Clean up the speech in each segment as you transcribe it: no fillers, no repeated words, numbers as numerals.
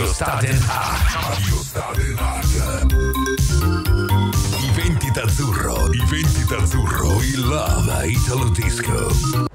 Radio Staten Art. Radio Staten Art. I 20 d'azzurro, il Love Italo Disco.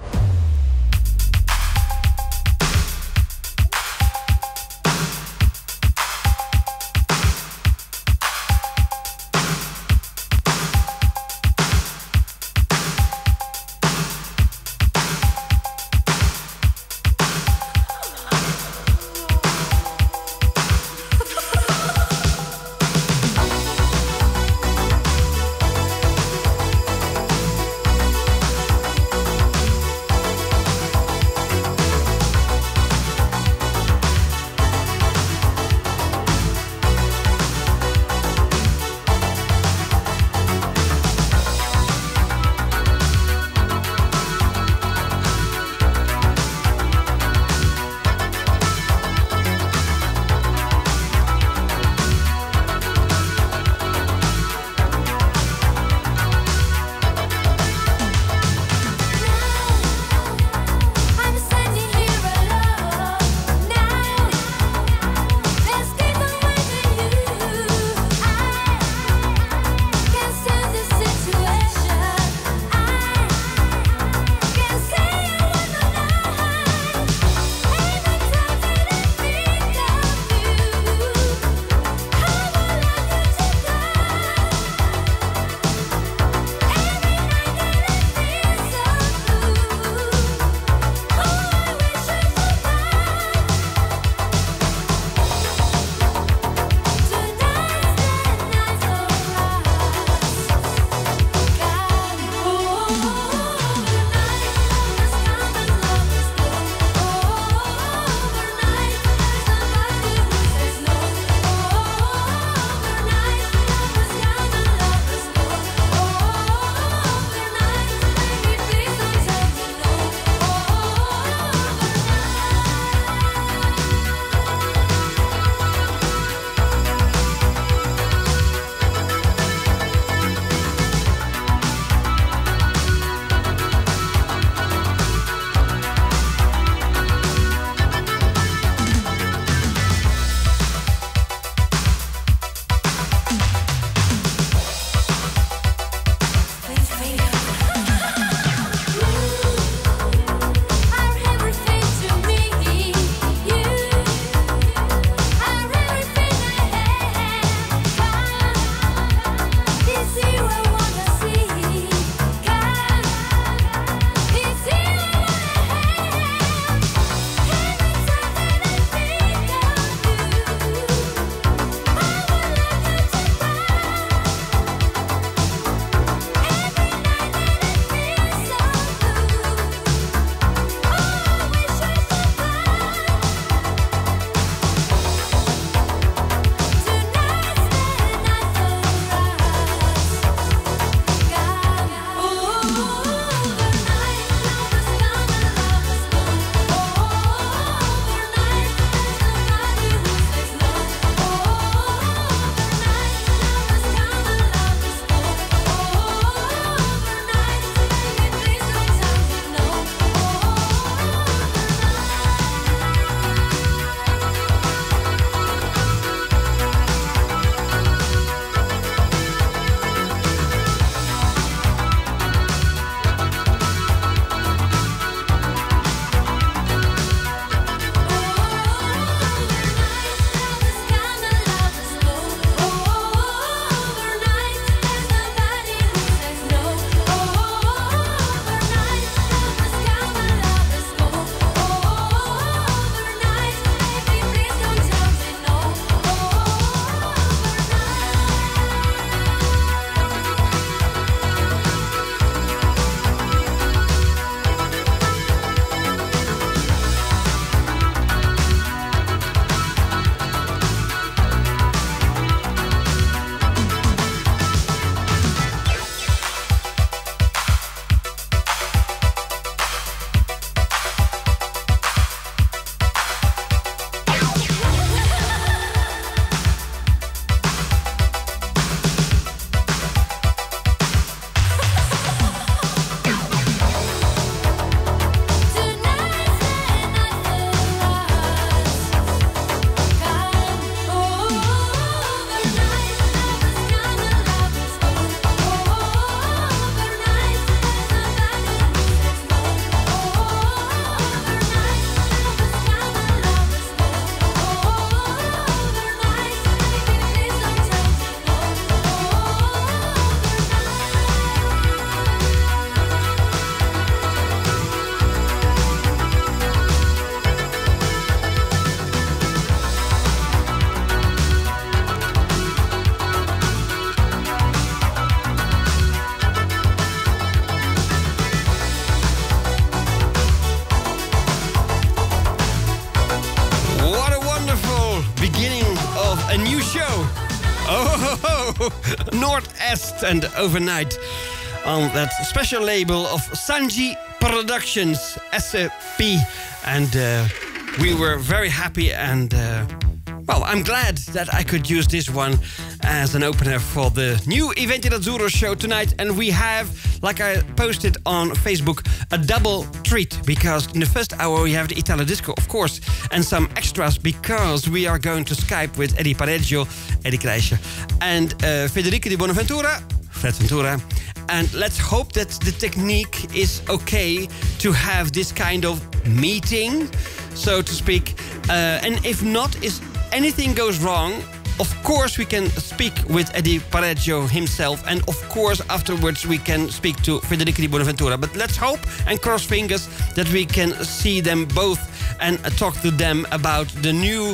Northeast and Overnight on that special label of Sanji Productions, SP. And we were very happy and... well, I'm glad that I could use this one as an opener for the new Eventi d'Azzurro show tonight. And we have, like I posted on Facebook, a double treat. Because in the first hour we have the Italo Disco, of course, and some extras because we are going to Skype with Eddie Pareggio, Eddie Kreischer, and Federico Di Bonaventura, Fred Ventura. And let's hope that the technique is okay to have this kind of meeting, so to speak. And if not, if anything goes wrong, of course we can speak with Eddie Pareggio himself, and of course afterwards we can speak to Federico Di Bonaventura. But let's hope and cross fingers that we can see them both and talk to them about the new,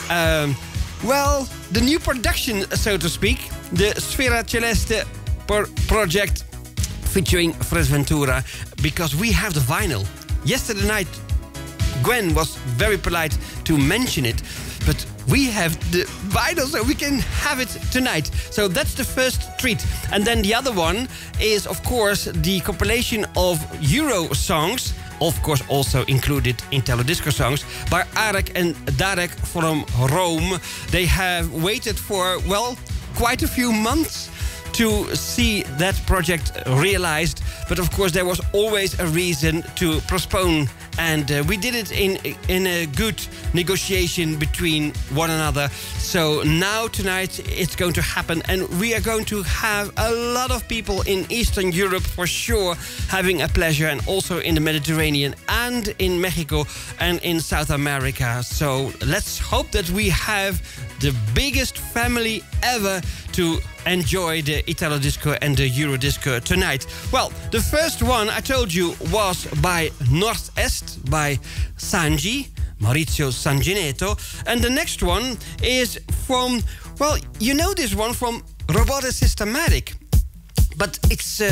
the new production, so to speak, the Sfera Celeste project featuring Fred Ventura, because we have the vinyl. Yesterday night, Gwen was very polite to mention it, but we have the vinyl, so we can have it tonight. So that's the first treat. And then the other one is, of course, the compilation of Euro songs, of course also included Italo Disco songs, by Arek and Darek from Rome. They have waited for, well, quite a few months to see that project realized. But of course there was always a reason to postpone, and we did it in a good negotiation between one another. So now tonight it's going to happen, and we are going to have a lot of people in Eastern Europe for sure having a pleasure, and also in the Mediterranean and in Mexico and in South America. So let's hope that we have the biggest family ever to enjoy the Italo Disco and the Euro Disco tonight. Well, the first one I told you was by Northeast, by Sanji, Maurizio Sangineto. And the next one is from, well, you know this one from Robotic Systematic. But it's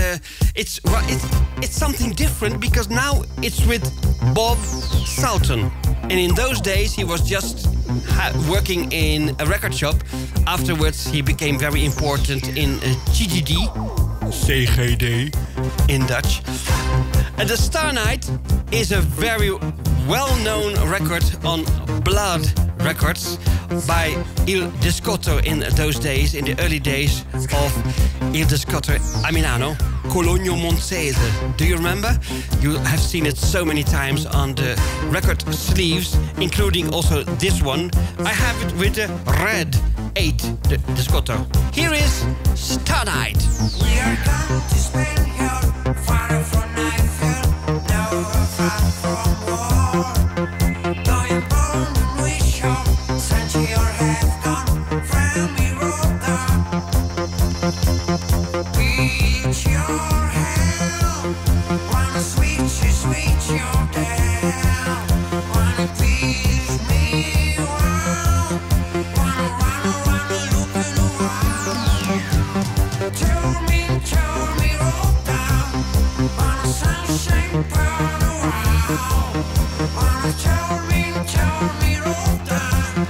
something different, because now it's with Bob Salton. And in those days he was just working in a record shop. Afterwards he became very important in CGD, CGD in Dutch. And the Star Night is a very well-known record on Blood Records by Il Discotto in those days, in the early days of Il Discotto a Milano, Cologno Monzese. Do you remember? You have seen it so many times on the record sleeves, including also this one. I have it with the red 8, the Discotto. Here is Star Night. We are going to spend here, far from nightfall, now far from war. Going born and wish you, Sanji, your have gone from me road down. Reach your hell, wanna sweet you down, wanna please me well, wanna look around. Tell me roll down, wanna sunshine burn around, wanna tell me roll down.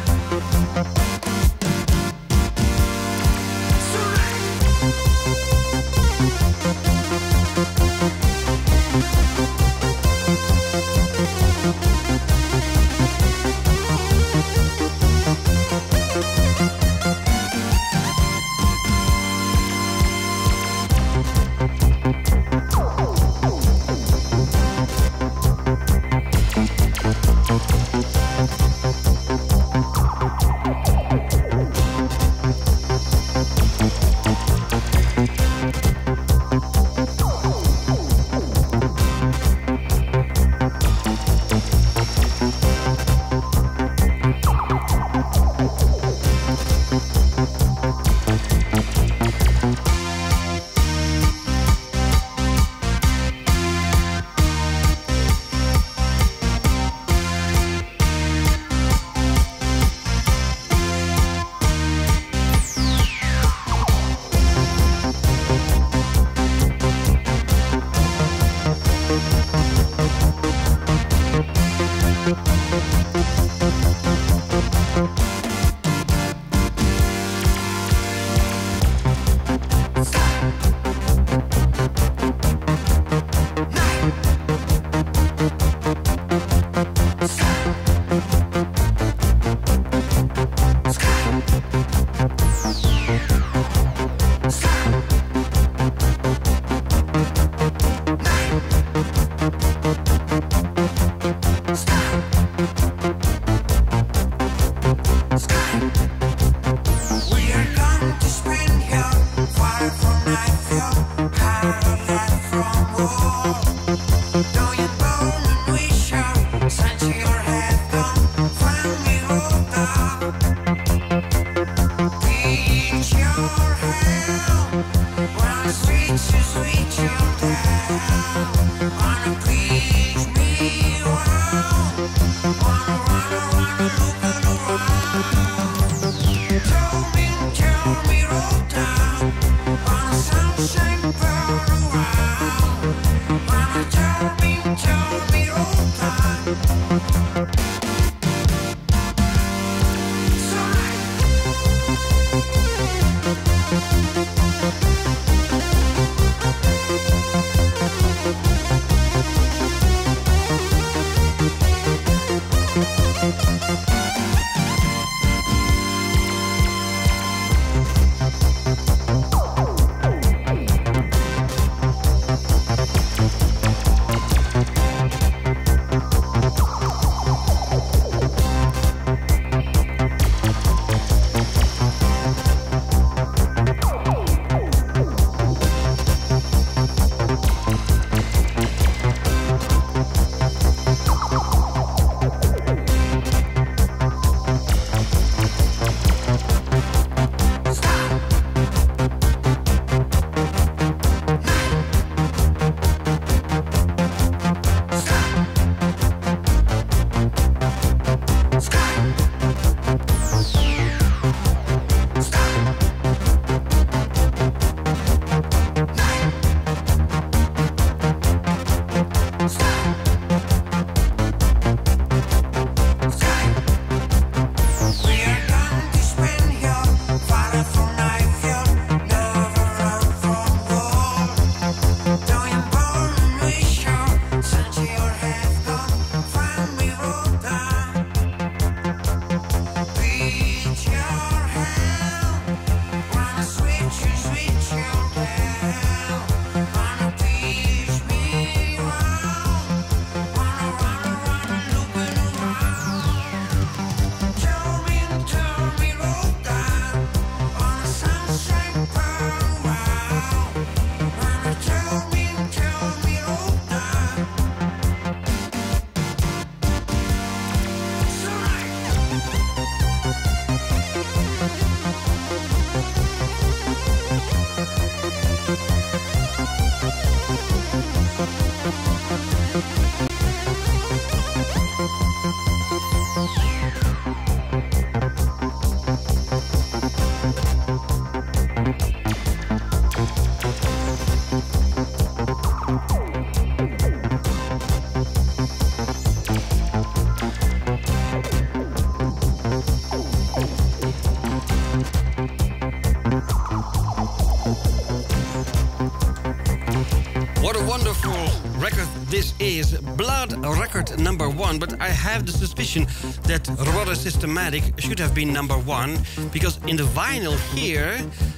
This is Blood record number 1, but I have the suspicion that Robotic Systematic should have been number 1, because in the vinyl here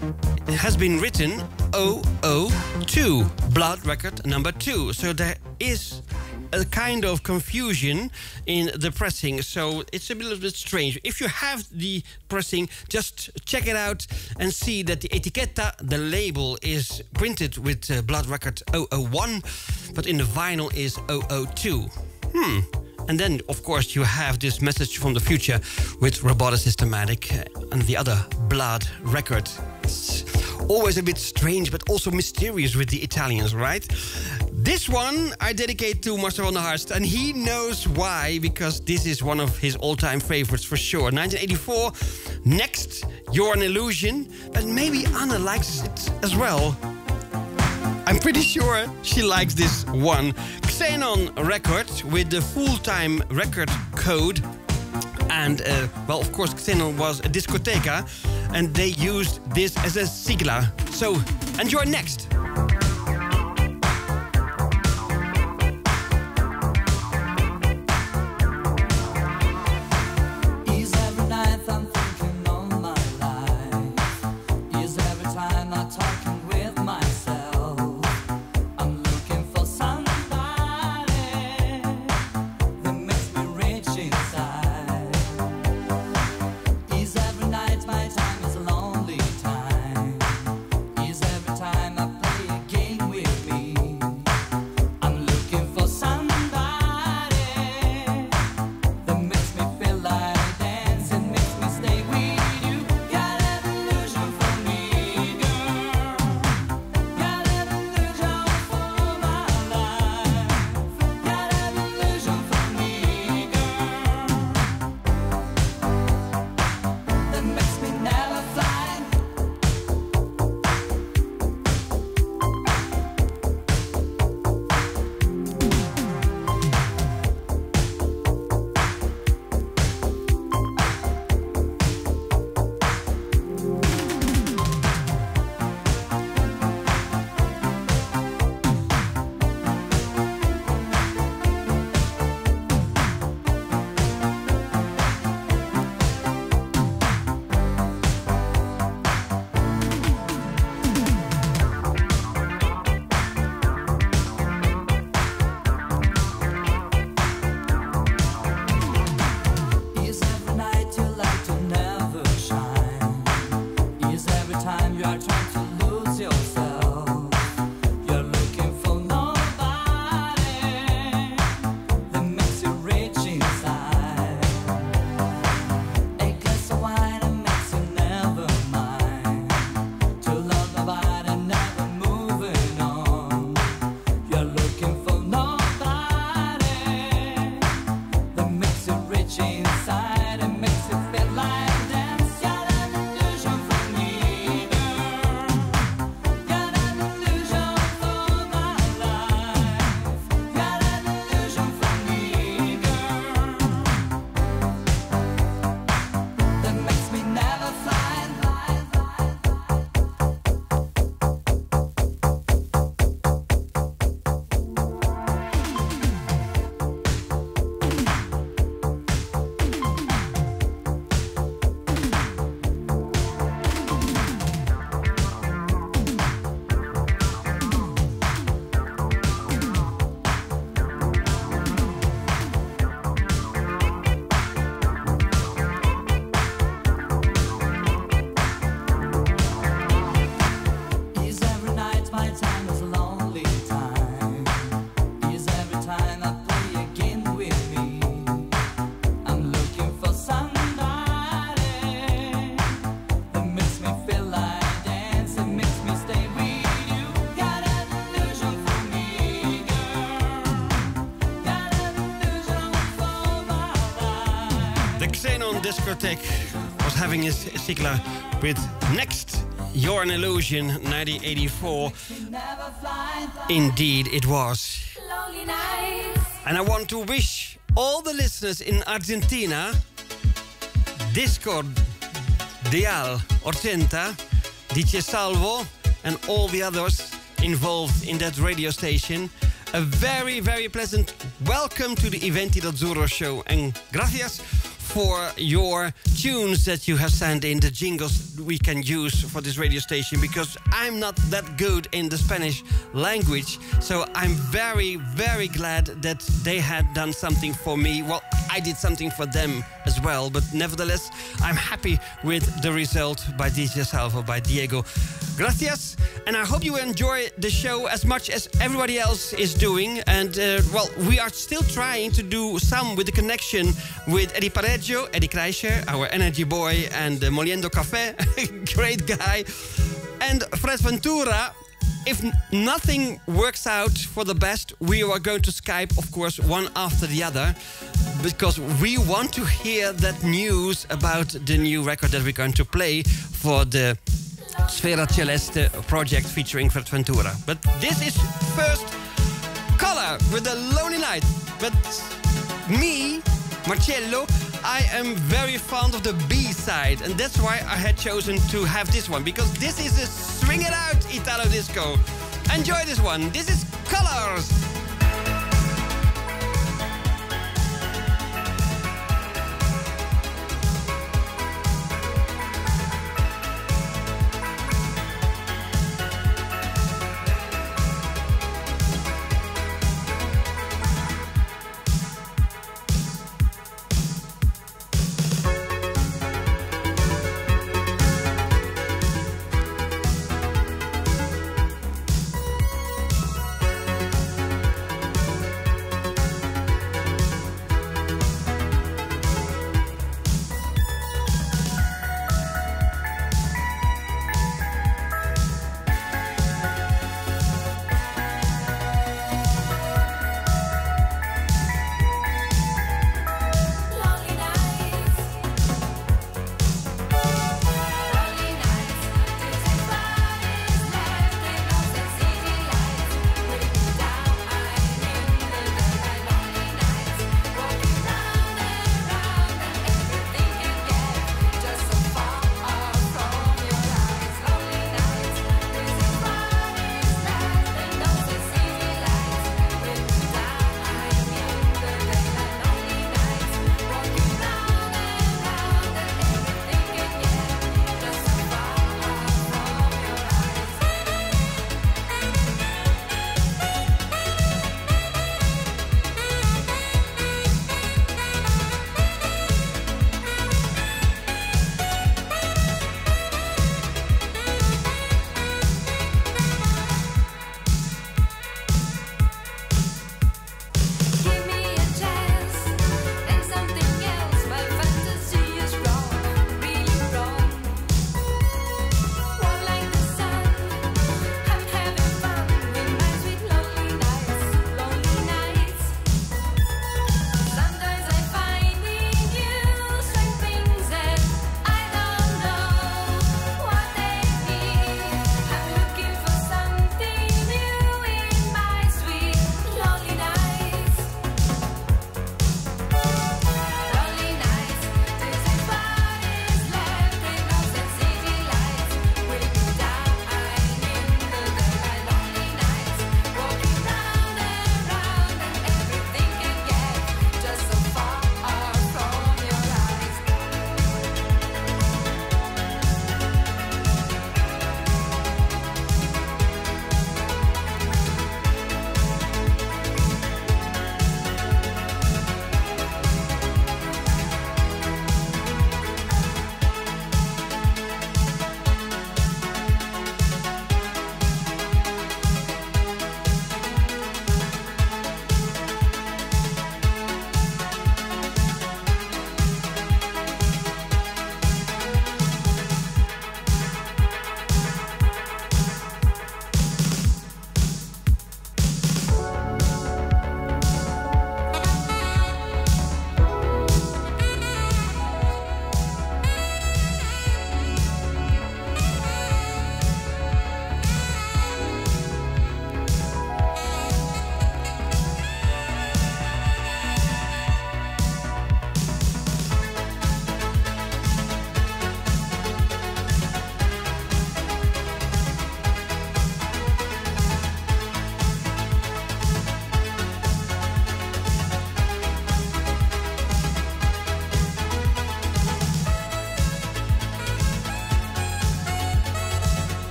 it has been written 002, Blood record number 2. So there is a kind of confusion in the pressing, so it's a little bit strange. If you have the pressing, just check it out and see that the etiquetta, the label, is printed with Blood record 001, but in the vinyl is 002. And then, of course, you have this message from the future with Robotic Systematic and the other Blood record. It's always a bit strange, but also mysterious with the Italians, right? This one I dedicate to Marcel van der Harst, and he knows why, because this is one of his all-time favorites for sure. 1984, Next, You're an Illusion, but maybe Anna likes it as well. I'm pretty sure she likes this one. Xenon Records with the full-time record code. And, well, of course, Xenon was a discoteca, and they used this as a sigla. So, enjoy Next. My time is a lonely time. Is every time I play discotheque was having his Sigla with Next, You're an Illusion, 1984. Indeed, it was. And I want to wish all the listeners in Argentina, Discord, Dial, Orcenta, DJ Salvo, and all the others involved in that radio station, a very, very pleasant welcome to the Eventi d'Azzurro show. And gracias for your tunes that you have sent in, the jingles we can use for this radio station, because I'm not that good in the Spanish language. So I'm very, very glad that they had done something for me. Well, I did something for them as well, but nevertheless, I'm happy with the result by DJ Salvo, by Diego. Gracias, and I hope you enjoy the show as much as everybody else is doing. And, well, we are still trying to do some with the connection with Eddie Pareggio, Eddie Kreischer, our energy boy, and Moliendo Café, great guy, and Fred Ventura. If nothing works out for the best, we are going to Skype, of course, one after the other, because we want to hear that news about the new record that we're going to play for the Sfera Celeste project featuring Fred Ventura. But this is first Color with the Lonely Night. But me, Marcello, I am very fond of the B-side, and that's why I had chosen to have this one, because this is a swing it out Italo disco. Enjoy this one. This is Colors.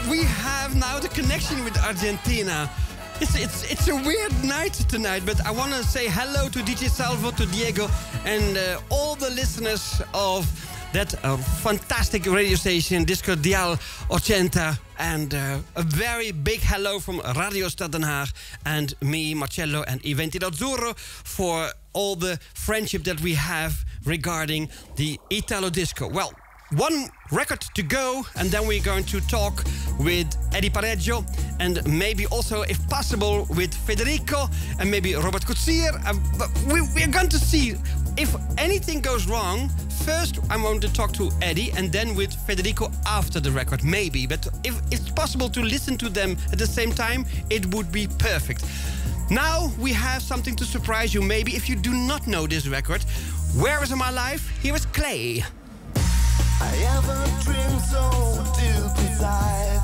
we have now the connection with Argentina. It's a weird night tonight, but I want to say hello to DJ Salvo, to Diego, and all the listeners of that fantastic radio station, Disco Dial 80. And a very big hello from Radio Stad Den Haag and me, Marcello, and I Venti d'Azzurro for all the friendship that we have regarding the Italo Disco. Well, one record to go, and then we're going to talk with Eddie Pareggio, and maybe also, if possible, with Federico, and maybe Robert Coetzee. But we're going to see if anything goes wrong. First, I'm going to talk to Eddie, and then with Federico after the record, maybe. But if it's possible to listen to them at the same time, it would be perfect. Now we have something to surprise you, maybe, if you do not know this record. Where Is My Life? Here is Clay. I have a dream so deep inside.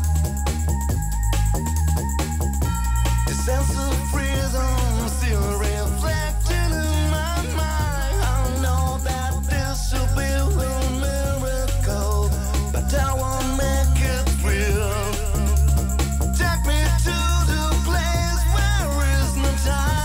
The sense of freedom still reflecting in my mind. I know that this should be a miracle, but I won't make it real. Take me to the place where is no time.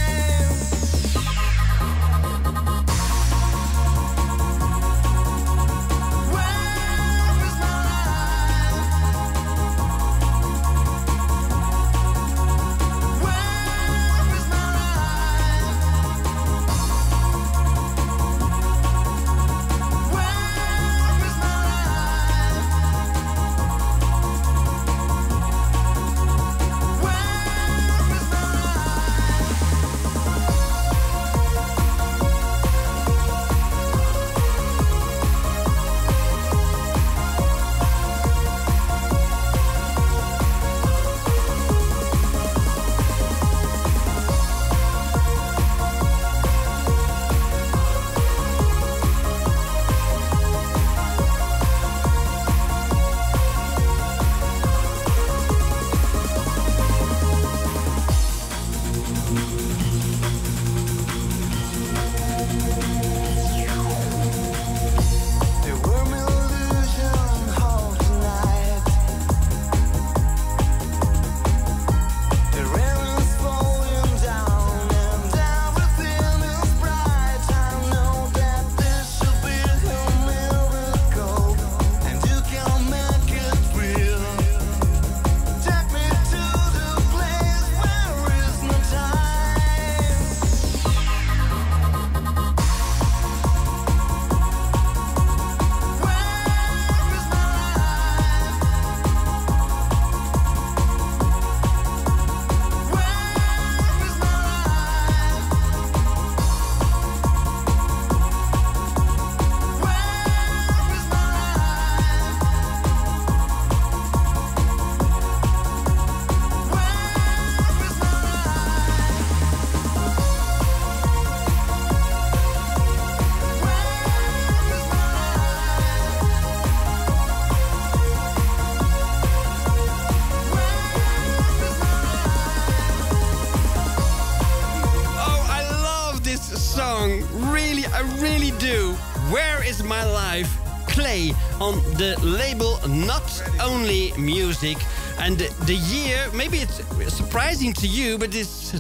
On the label Not Only Music. And the year, maybe it's surprising to you, but it's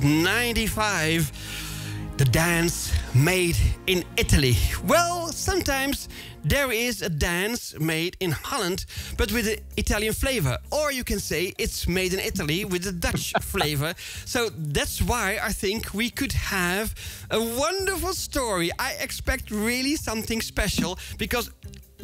95. The dance made in Italy. Well, sometimes there is a dance made in Holland, but with an Italian flavor. Or you can say it's made in Italy with a Dutch flavor. So that's why I think we could have a wonderful story. I expect really something special, because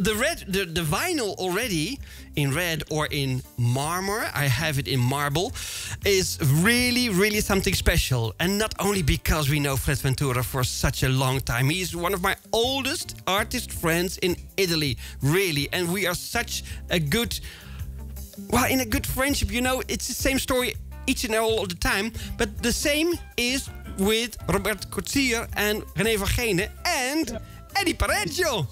the vinyl already in red or in marmor, I have it in marble, is really, really something special. And not only because we know Fred Ventura for such a long time. He's one of my oldest artist friends in Italy, really. And we are such a good, well, in a good friendship, you know, it's the same story each and all the time. But the same is with Robert Coetzee and René van Genen and Eddie Pareggio.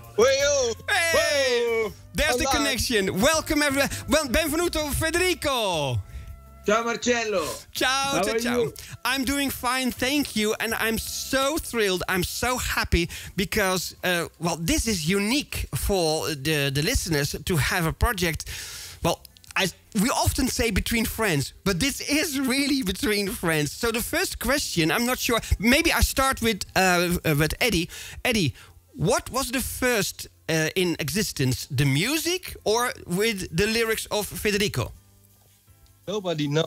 Hey! There's the connection. Welcome everyone. Well, benvenuto Federico. Ciao Marcello. Ciao, ciao. I'm doing fine, thank you. And I'm so thrilled, I'm so happy because, well, this is unique for the listeners to have a project. Well, we often say between friends, but this is really between friends. So the first question, I'm not sure. Maybe I start with Eddie. Eddie, what was the first in existence, the music or with the lyrics of Federico? Nobody knows.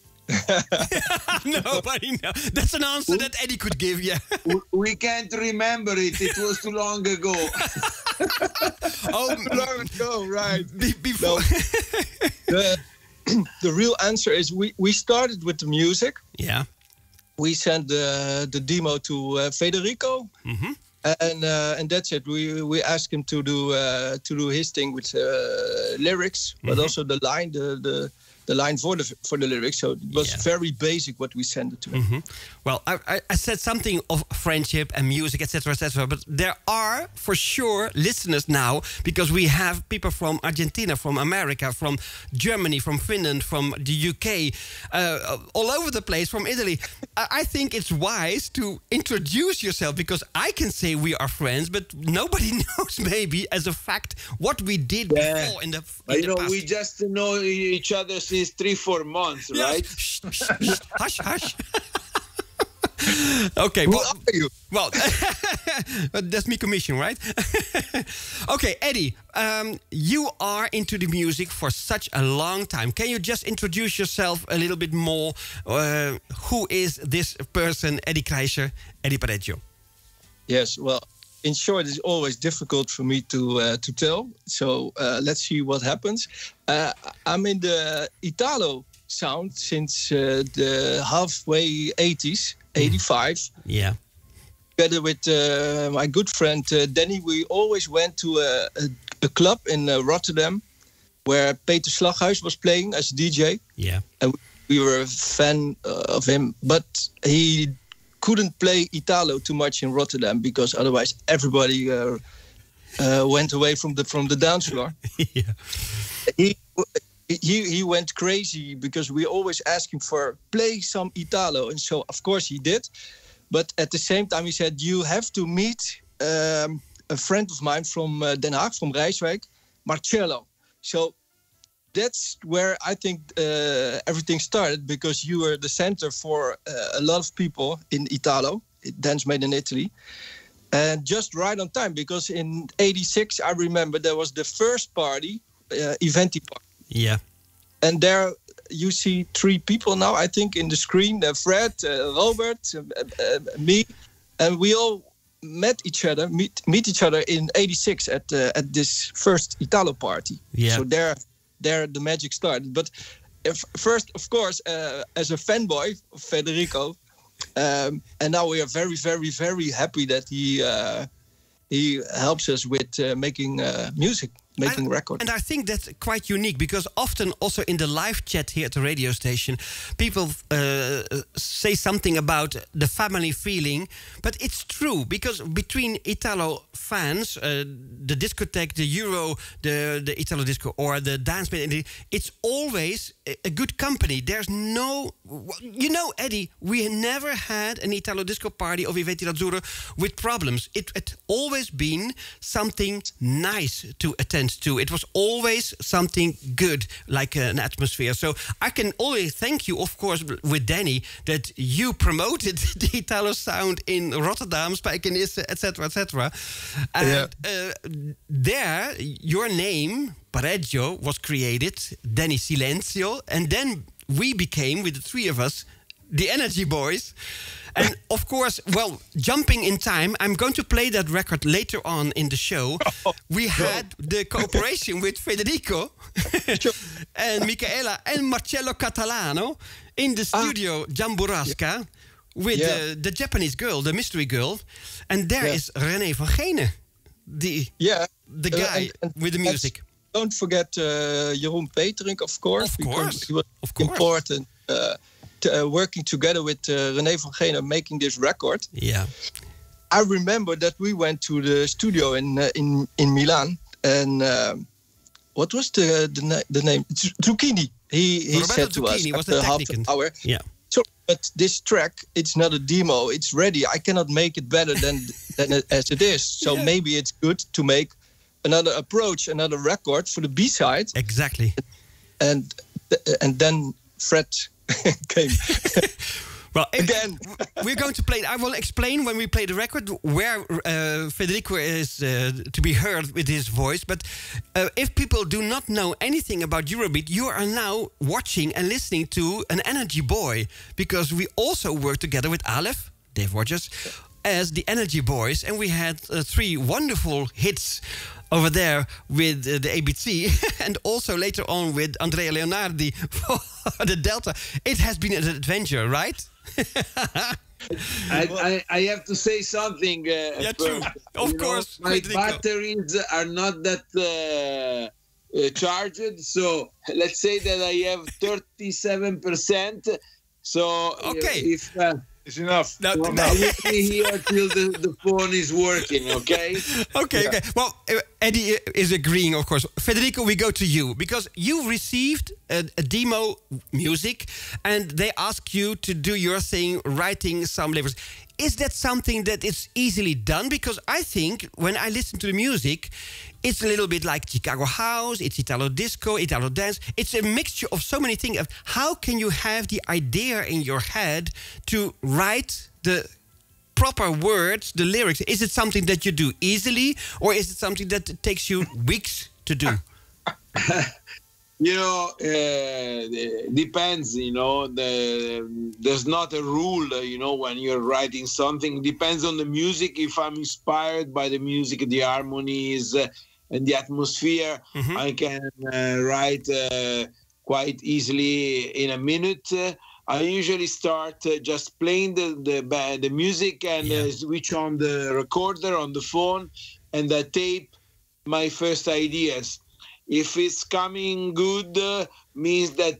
Nobody knows. That's an answer that Eddie could give, yeah. We can't remember it. It was too long ago. Oh, Long ago, right? Before. The real answer is we started with the music. Yeah. We sent the demo to Federico, and that's it. We asked him to do his thing with lyrics, but also the line for the lyrics. So it was very basic what we sent it to him. Well, I said something of friendship and music, etc., etc. But there are, for sure, listeners now, because we have people from Argentina, from America, from Germany, from Finland, from the UK, all over the place, from Italy. I think it's wise to introduce yourself, because I can say we are friends, but nobody knows maybe as a fact what we did before in the past. We just know each other since 3-4 months, right? Shh, shh, shh, hush, hush. Okay, Who are you? Well, that's me commission, right? Okay, Eddie, you are into the music for such a long time. Can you just introduce yourself a little bit more? Who is this person, Eddie Kreischer, Eddie Pareggio? Yes, well, in short, it's always difficult for me to tell. So let's see what happens. I'm in the Italo sound since the halfway 80s, 85. Yeah. Together with my good friend Danny, we always went to a club in Rotterdam where Peter Slaghuis was playing as a DJ. Yeah. And we were a fan of him, but he couldn't play Italo too much in Rotterdam because otherwise everybody went away from the dance floor. Yeah. He went crazy because we always asked him for play some Italo, and so of course he did. But at the same time, he said you have to meet a friend of mine from Den Haag, from Rijswijk, Marcello. So that's where I think everything started, because you were the center for a lot of people in Italo, dance made in Italy. And just right on time, because in '86, I remember there was the first party, Eventi party. Yeah. And there you see 3 people now, I think, in the screen. Fred, Robert, me. And we all meet each other in '86 at this first Italo party. Yeah. So there the magic started. But first, of course, as a fanboy of Federico, and now we are very, very, very happy that he helps us with making music, making records. And I think that's quite unique, because often also in the live chat here at the radio station, people say something about the family feeling, but it's true, because between Italo fans, the discotheque, the Euro, the Italo disco, or the dance band, it's always a good company. There's no, Eddie, we never had an Italo disco party of Eventi Azzurro with problems. It always been something nice to attend to. It was always something good, like an atmosphere. So I can always thank you, of course, with Danny, that you promoted the Italo sound in Rotterdam, Spijkenisse, etc., etc. And there, your name, Pareggio, was created, Danny Silenzio, and then we became, with the 3 of us, the Energy Boys. And of course, well, jumping in time, I'm going to play that record later on in the show. We had the cooperation with Federico and Michaela and Marcello Catalano in the studio Jamburasca with the Japanese girl, the mystery girl. And there is René van Genen, the guy with the music. Don't forget Jeroen Peterink, of course. Because he was important. Working together with René van Genen, making this record. Yeah, I remember that we went to the studio in Milan, and what was the name? Zucchini. He said to us after half an hour. Yeah. So, but this track, it's not a demo. It's ready. I cannot make it better than as it is. So maybe it's good to make another approach, another record for the B-side. Exactly. and then Fred came. Well, Again. we're going to play. I will explain when we play the record where Federico is to be heard with his voice. But if people do not know anything about Eurobeat, you are now watching and listening to an Energy Boy, because we also work together with Aleph, Dave Rogers, as the Energy Boys, and we had 3 wonderful hits over there with the ABC, and also later on with Andrea Leonardi for the Delta. It has been an adventure, right? I have to say something. Yeah, true. first. Of You know, course, my Federico. batteries are not that charged. So let's say that I have 37%. So Okay. if It's enough. Now, well, I will be here till the phone is working, okay? Okay, okay. Well, Eddie is agreeing, of course. Federico, we go to you because you received a demo music, and they ask you to do your thing, writing some lyrics. Is that something that is easily done? Because I think when I listen to the music, it's a little bit like Chicago House, it's Italo Disco, Italo Dance. It's a mixture of so many things. How can you have the idea in your head to write the proper words, the lyrics? Is it something that you do easily, or is it something that takes you weeks to do? You know, depends. You know, there's not a rule. You know, when you're writing something, depends on the music. If I'm inspired by the music, the harmonies, and the atmosphere, I can write quite easily in a minute. I usually start just playing the music and switch on the recorder on the phone, and I tape my first ideas. If it's coming good, means that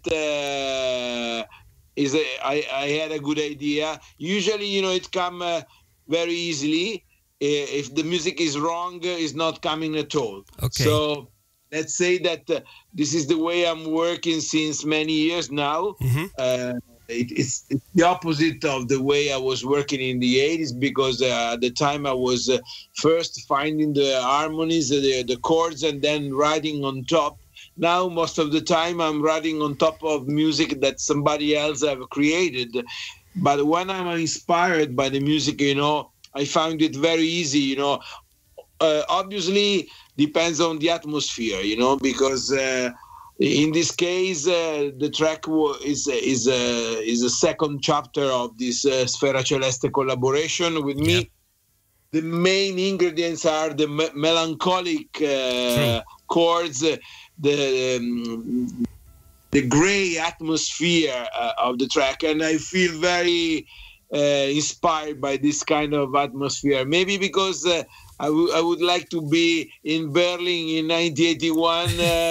I had a good idea. Usually, you know, it come very easily. If the music is wrong, it's not coming at all. Okay. So let's say that this is the way I'm working since many years now. It's the opposite of the way I was working in the 80s, because at the time I was first finding the harmonies, the chords, and then writing on top. Now, most of the time, I'm writing on top of music that somebody else have created. But when I'm inspired by the music, you know, I found it very easy, you know. Obviously, depends on the atmosphere, you know, because in this case, the track is a second chapter of this Sfera Celeste collaboration with me. The main ingredients are the melancholic chords, the gray atmosphere of the track, and I feel very inspired by this kind of atmosphere. Maybe because I would like to be in Berlin in 1981.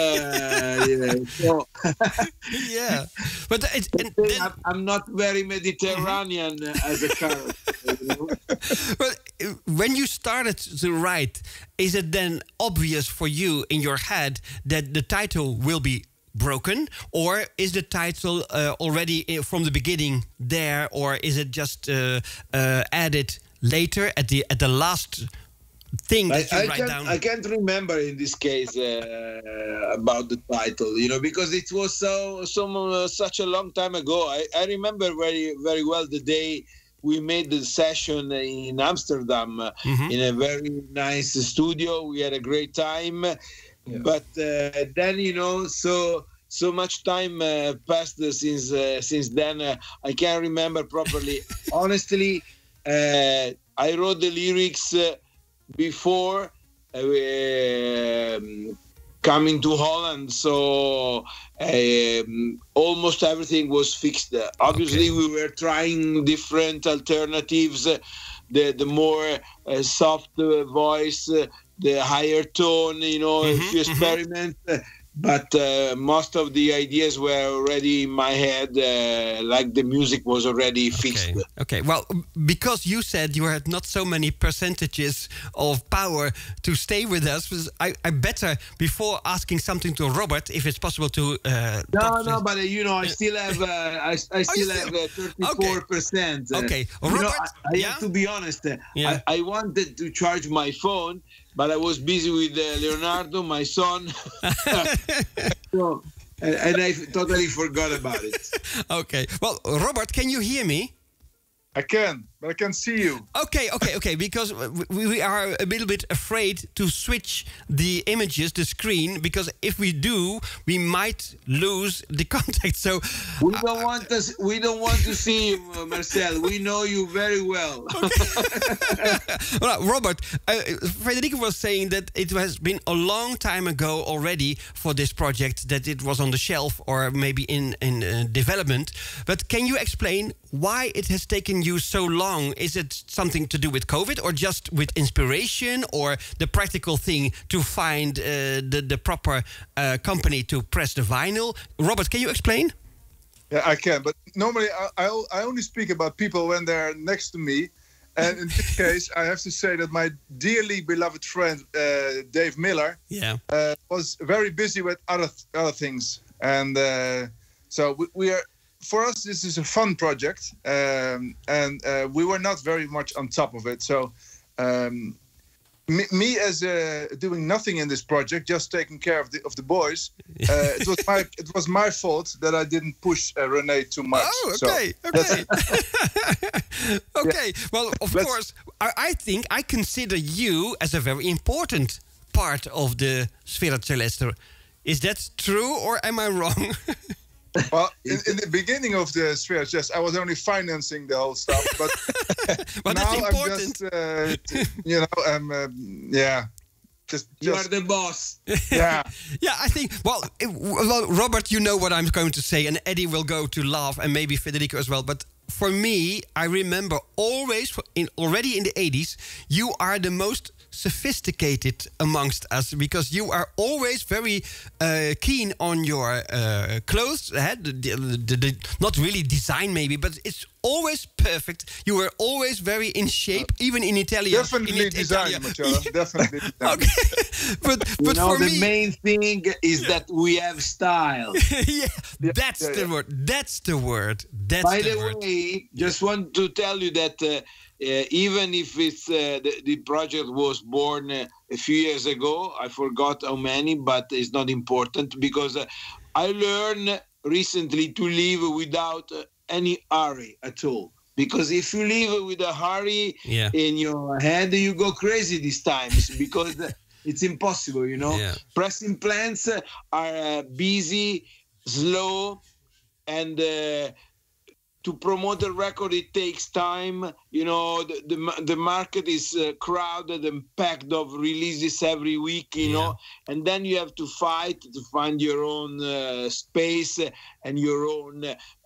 So Yeah, but I'm not very Mediterranean as a character. You know? but when you started to write, is it then obvious for you in your head that the title will be broken, or is the title already from the beginning there, or is it just added later at the last thing that you write down? I can't remember in this case about the title, you know, because it was such a long time ago. I remember very, very well the day we made the session in Amsterdam in a very nice studio. We had a great time. Yeah. But then, you know, so much time passed since then. I can't remember properly. Honestly, I wrote the lyrics before coming to Holland, so almost everything was fixed. Obviously, we were trying different alternatives, the more soft voice, the higher tone, you know, if you experiment. But most of the ideas were already in my head, like the music was already fixed. Okay, well, because you said you had not so many percentages of power to stay with us, I better, before asking something to Robert, if it's possible to... No, but you know, I still have I still have 34%. Okay, Robert, you know, I have to be honest. I wanted to charge my phone, but I was busy with Leonardo, my son. So and I totally forgot about it. Okay. Well, Robert, can you hear me? I can, but I can't see you. Okay. Because we are a little bit afraid to switch the images, the screen, because if we do, we might lose the contact. So We don't want us. We don't want to see you, Marcel. We know you very well. well, Robert, Federico was saying that it has been a long time ago already for this project, that it was on the shelf or maybe in development. But can you explain why it has taken you so long? Is it something to do with COVID, or just with inspiration, or the practical thing to find the proper company to press the vinyl? Robert, can you explain? Yeah, I can, but normally I only speak about people when they're next to me. And in this case, I have to say that my dearly beloved friend, Dave Miller, was very busy with other things. And so we are... For us, this is a fun project, and we were not very much on top of it. So, me as doing nothing in this project, just taking care of the boys, it was my fault that I didn't push René too much. Oh, okay, so okay. Okay, well, of course, I think I consider you as a very important part of the Sfera Celeste. Is that true, or am I wrong? Well, in the beginning of the Sphere, yes, I was only financing the whole stuff, but But now that's important. I'm just, just You are the boss. yeah. Yeah, I think. Well, Robert, you know what I'm going to say, and Eddie will go to laugh, and maybe Federico as well. But for me, I remember always, already in the 80s, you are the most sophisticated amongst us, because you are always very keen on your clothes. Not really design, maybe, but it's always perfect. You were always very in shape, even in Italian. Definitely design, Marcello. Definitely design. Okay, but for the me, main thing is that we have style. That's the word. That's the word. That's By the word. way, just want to tell you that even if it's the project was born a few years ago, I forgot how many, but it's not important, because I learned recently to live without any hurry at all. Because if you live with a hurry in your head, you go crazy these times, because it's impossible, you know. Yeah. Pressing plants are busy, slow, and to promote a record, it takes time. You know, the market is crowded and packed of releases every week, you know, and then you have to fight to find your own space and your own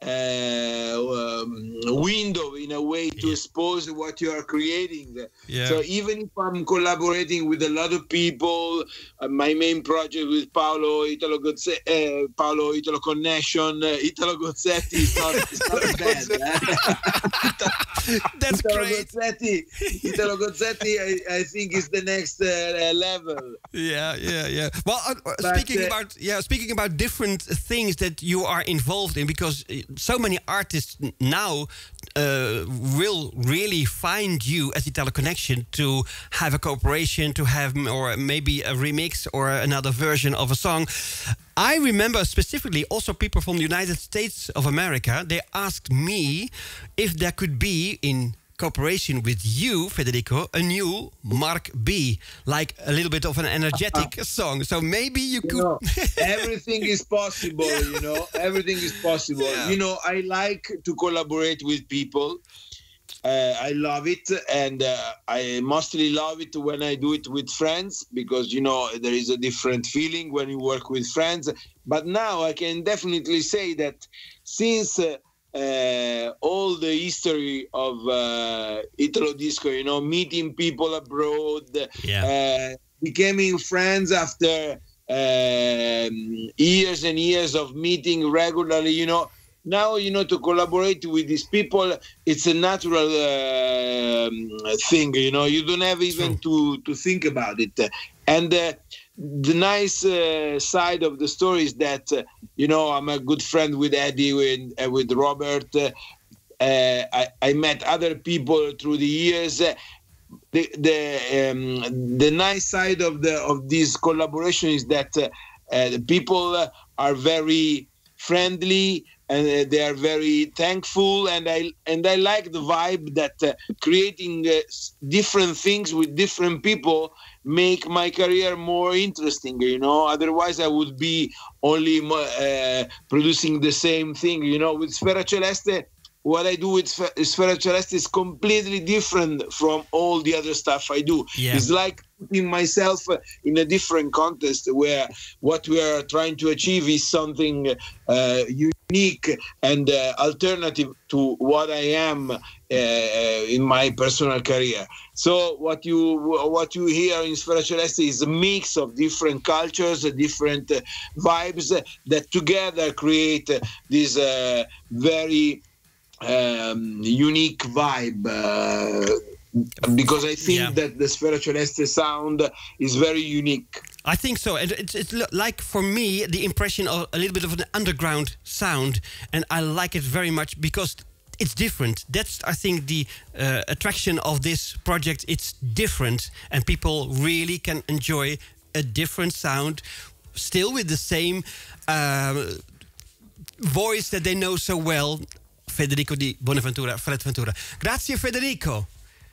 window, in a way, to expose what you are creating. Yeah. So even if I'm collaborating with a lot of people, my main project with Paolo Italo Connection, Italo Gozzetti is not bad. That's great. Italo Gozzetti, I think, is the next level. Yeah. Well, speaking about different things that you are involved in, because so many artists now will really find you as Italo Connection to have a cooperation, to have, or maybe a remix or another version of a song. I remember specifically also people from the United States of America, they asked me if there could be, in cooperation with you, Federico, a new Mark B, like a little bit of an energetic song. So maybe you could... Everything is possible, you know. Everything is possible. Yeah. You know, I like to collaborate with people. I love it, and I mostly love it when I do it with friends, because, you know, there is a different feeling when you work with friends. But now I can definitely say that since all the history of Italo Disco, you know, meeting people abroad, becoming friends after years and years of meeting regularly, you know. Now, you know, to collaborate with these people, it's a natural thing, you know. You don't have even to think about it. And the nice side of the story is that, you know, I'm a good friend with Eddie, with Robert. I met other people through the years. The nice side of this collaboration is that The people are very friendly, and they are very thankful, and I like the vibe that creating different things with different people make my career more interesting. Otherwise I would be only producing the same thing. With Sfera Celeste, what I do with Sfera Celeste is completely different from all the other stuff I do. Yeah. It's like putting myself in a different context where what we are trying to achieve is something unique and alternative to what I am in my personal career. So what you hear in Sfera Celeste is a mix of different cultures, different vibes that together create this very unique vibe, because I think that the Sfera Celeste sound is very unique. I think so. And it's like, for me, the impression of a little bit of an underground sound, and I like it very much because it's different. That's, I think, the attraction of this project. It's different, and people really can enjoy a different sound, still with the same voice that they know so well. Federico Di Bonaventura, Fred Ventura. Grazie, Federico.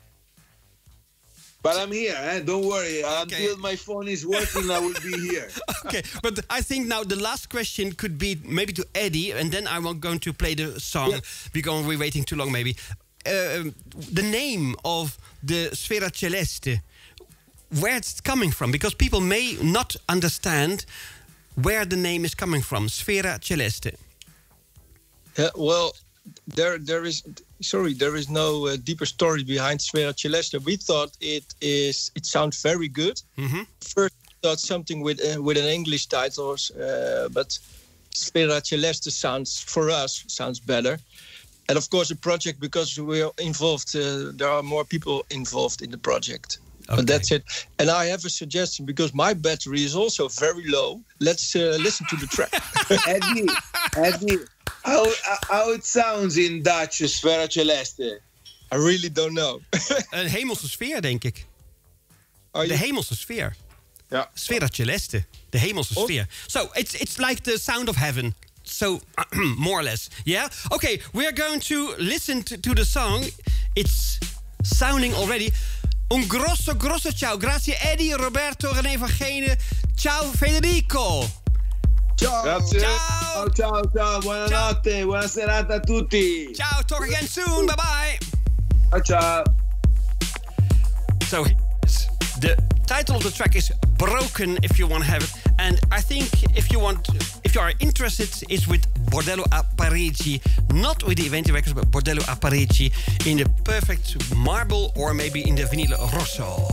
But I'm here, don't worry. Okay. Until my phone is working, I will be here. Okay, but I think now the last question could be maybe to Eddie, and then I'm going to play the song because we're waiting too long, maybe. The name of the Sfera Celeste, where it's coming from, because people may not understand where the name is coming from, Sfera Celeste. Well, there is no deeper story behind Sfera Celeste. We thought it sounds very good. Mm-hmm. First, we thought something with an English title, but Sfera Celeste sounds better. And of course, the project, because we are involved, there are more people involved in the project. Okay. But that's it. And I have a suggestion, because my battery is also very low. Let's listen to the track. Eddie, how it sounds in Dutch, Sfera Celeste? I really don't know. Een hemelse sfeer, denk ik. De hemelse sfeer. Ja. Sfera Celeste. De hemelse sfeer. So, it's like the sound of heaven. So, more or less. Yeah? Okay, we're going to listen to the song. It's sounding already. Un grosso ciao. Grazie Eddie, Roberto, René van Genen. Ciao Federico. Ciao. Grazie. Ciao. Ciao. Buonanotte. Buona serata a tutti. Ciao. Talk again soon. Bye. Ciao. So, the title of the track is Broken, if you want to have it. And I think if you are interested, it's with Bordello a Parigi. Not with the Eventi Records, but Bordello a Parigi in the perfect marble or maybe in the Vinile Rosso.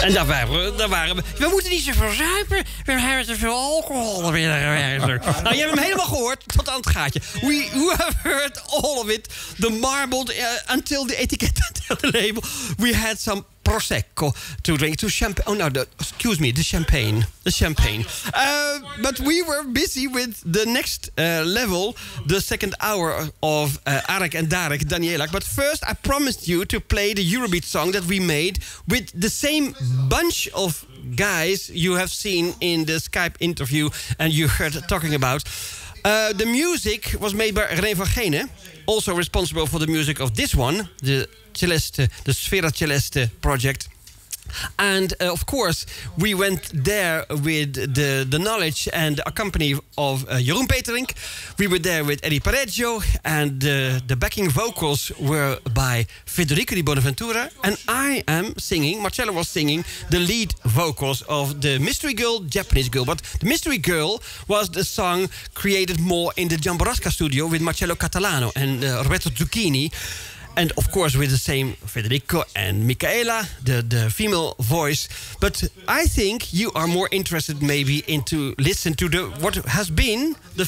En daar waren we. We moeten niet zoveel zuipen. We hebben te veel alcohol. Nou, je hebt hem helemaal gehoord tot aan het gaatje. We have heard all of it. The marbled until the etiquette, until the label. We had some prosecco to drink, to champagne. Oh no, excuse me, the champagne. But we were busy with the next level, the second hour of Arek and Darek, Daniela. But first, I promised you to play the Eurobeat song that we made with the same bunch of guys you have seen in the Skype interview and you heard talking about. The music was made by René van Gene, also responsible for the music of this one, the Sfera Celeste project. And of course, we went there with the knowledge and the company of Jeroen Peterink. We were there with Eddie Pareggio, and the backing vocals were by Federico Di Bonaventura. And I am singing, Marcello was singing, the lead vocals of the Mystery Girl, Japanese Girl. But the Mystery Girl was the song created more in the Jamborasca studio with Marcello Catalano and Roberto Zucchini. And of course with the same Federico and Micaela, the female voice. But I think you are more interested maybe into listen to what has been the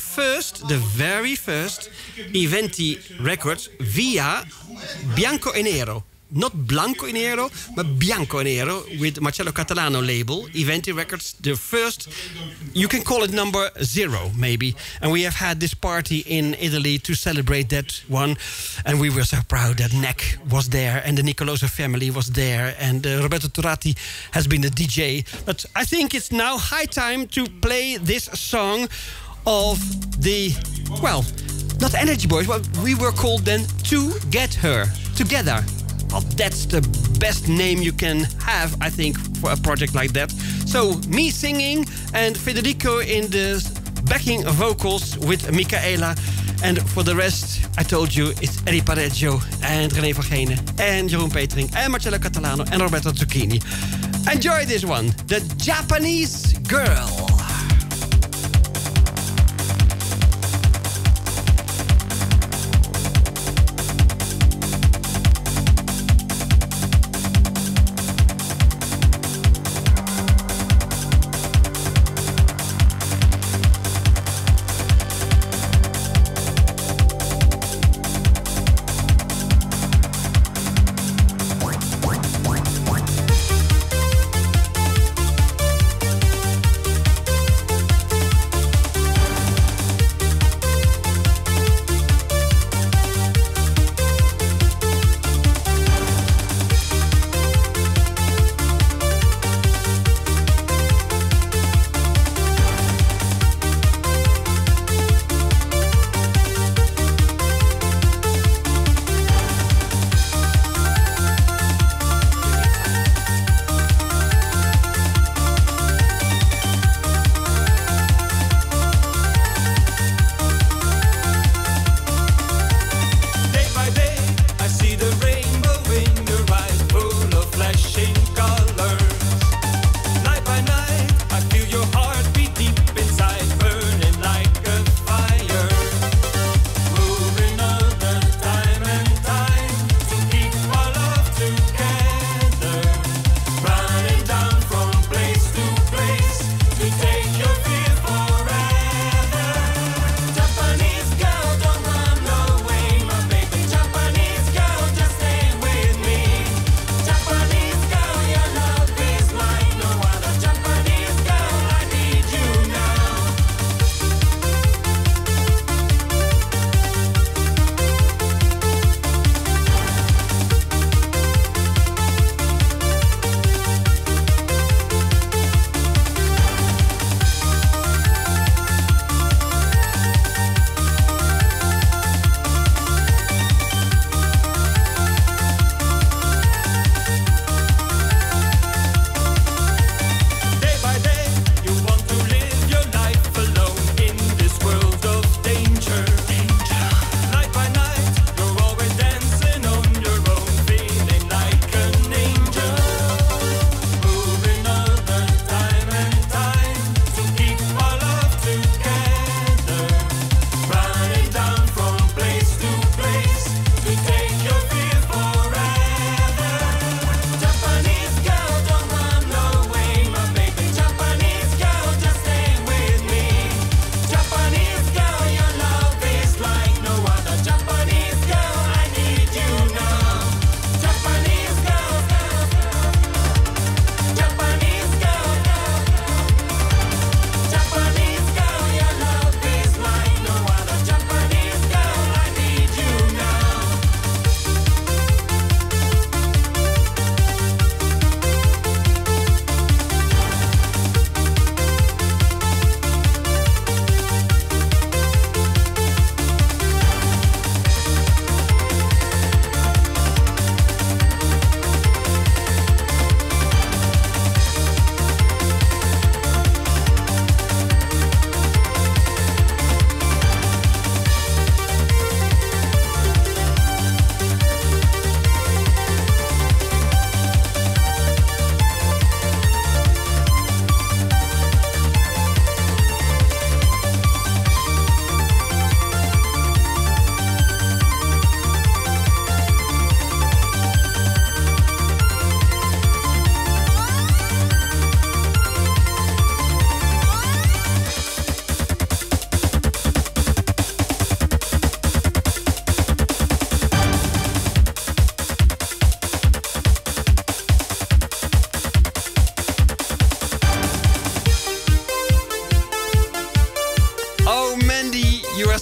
very first Eventi records via Bianco e Nero. Not Blanco e Nero, but Bianco e Nero with Marcello Catalano label, Eventi Records, the first, you can call it number 0 maybe. And we have had this party in Italy to celebrate that one. And we were so proud that Neck was there and the Nicoloso family was there. And Roberto Turati has been the DJ. But I think it's now high time to play this song of the, well, not Energy Boys, but we were called then To Get Her Together. Well, that's the best name you can have, I think, for a project like that. So, me singing and Federico in the backing vocals with Micaela. And for the rest, I told you, it's Eddie Pareggio and René van Gene and Jeroen Petering and Marcello Catalano and Roberto Zucchini. Enjoy this one, The Japanese Girl.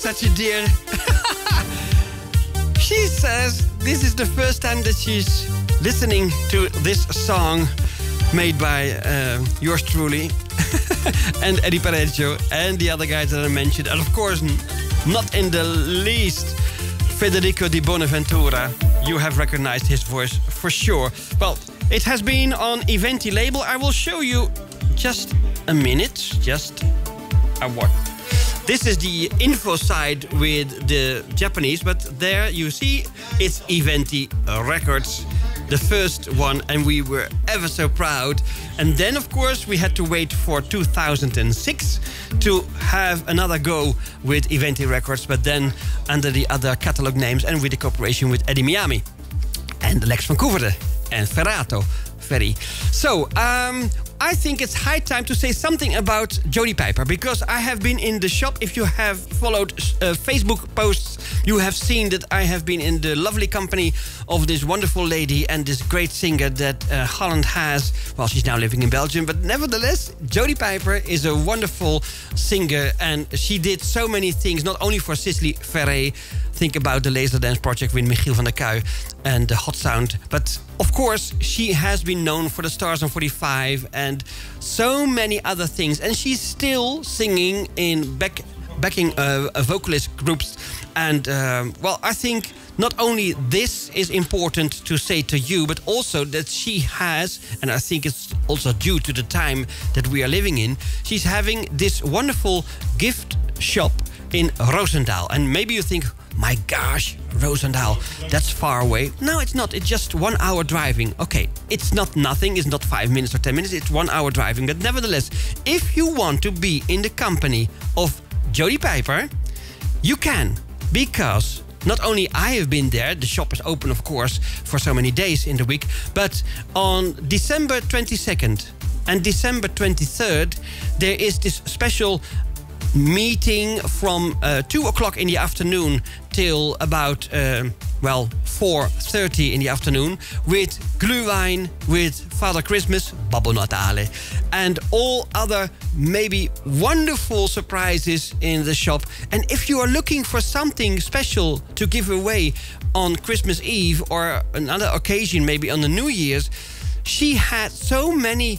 such a dear. She says this is the first time that she's listening to this song made by yours truly and Eddie Parejo and the other guys that I mentioned. And of course, not in the least, Federico Di Bonaventura. You have recognized his voice for sure. Well, it has been on Eventi label. I will show you just a minute. Just a what? This is the info side with the Japanese, but there you see it's Eventi Records, the first one, and we were ever so proud. And then, of course, we had to wait for 2006 to have another go with Eventi Records, but then under the other catalog names and with the cooperation with Eddie Miami and Lex van Koeverde and Ferrato. So, I think it's high time to say something about Jodie Piper, because I have been in the shop. If you have followed Facebook posts, you have seen that I have been in the lovely company of this wonderful lady and this great singer that Holland has. Well, she's now living in Belgium, but nevertheless, Jodie Piper is a wonderful singer, and she did so many things, not only for Cicely Ferré. Think about the Laserdance project with Michiel van der Kuij and the Hot Sound. But of course, she has been known for the Stars on 45 and so many other things. And she's still singing in backing vocalist groups. And well, I think not only this is important to say to you, but also that she has, and I think it's also due to the time that we are living in, she's having this wonderful gift shop in Roosendaal. And maybe you think, my gosh, Roosendaal, that's far away. No, it's not. It's just 1 hour driving. Okay, it's not nothing. It's not 5 minutes or 10 minutes. It's 1 hour driving. But nevertheless, if you want to be in the company of Jodie Piper, you can. Because not only I have been there, the shop is open, of course, for so many days in the week, but on December 22nd and December 23rd, there is this special meeting from 2 o'clock in the afternoon till about, 4:30 in the afternoon with glühwein, with Father Christmas, Babbo Natale, and all other maybe wonderful surprises in the shop. And if you are looking for something special to give away on Christmas Eve or another occasion, maybe on the New Year's, she had so many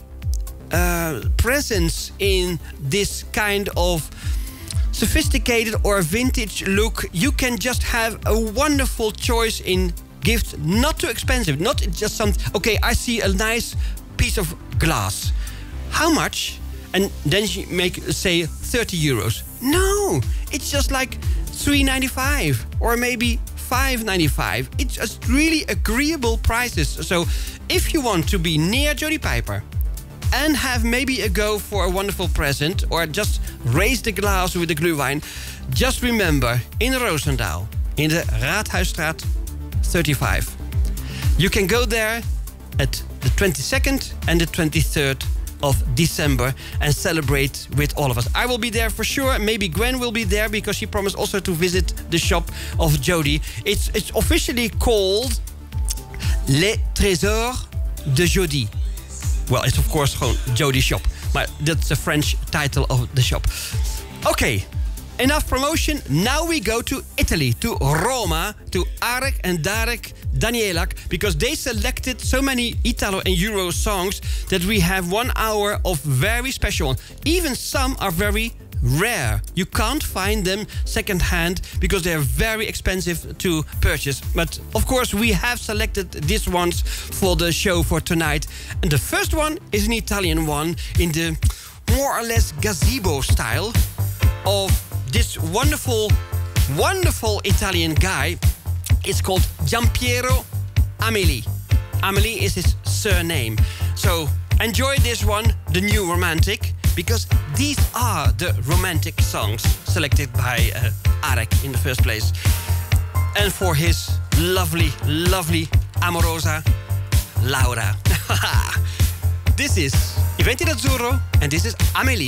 presents in this kind of sophisticated or vintage look. You can just have a wonderful choice in gifts, not too expensive, not just some, okay, I see a nice piece of glass. How much? And then she say 30 euros. No, it's just like 3.95 or maybe 5.95. It's just really agreeable prices. So if you want to be near Jodie Piper and have maybe a go for a wonderful present or just raise the glass with the glühwein, just remember, in Roosendaal, in the Raadhuisstraat 35. You can go there at the 22nd and the 23rd of December and celebrate with all of us. I will be there for sure. Maybe Gwen will be there because she promised also to visit the shop of Jodie. It's officially called Les Trésors de Jodie. Well, it's of course gewoon Jodie Shop, but that's the French title of the shop. Okay, enough promotion. Now we go to Italy, to Roma, to Arek and Darek Danielak, because they selected so many Italo and Euro songs that we have 1 hour of very special ones. Even some are very rare. You can't find them second-hand because they are very expensive to purchase. But of course we have selected these ones for the show for tonight. And the first one is an Italian one in the more or less gazebo style of this wonderful, wonderful Italian guy. It's called Giampiero Ameli. Ameli is his surname. So enjoy this one, The New Romantic, because these are the romantic songs selected by Arek in the first place. And for his lovely, lovely amorosa, Laura. This is Eventi d'Azzurro, and this is Amelie.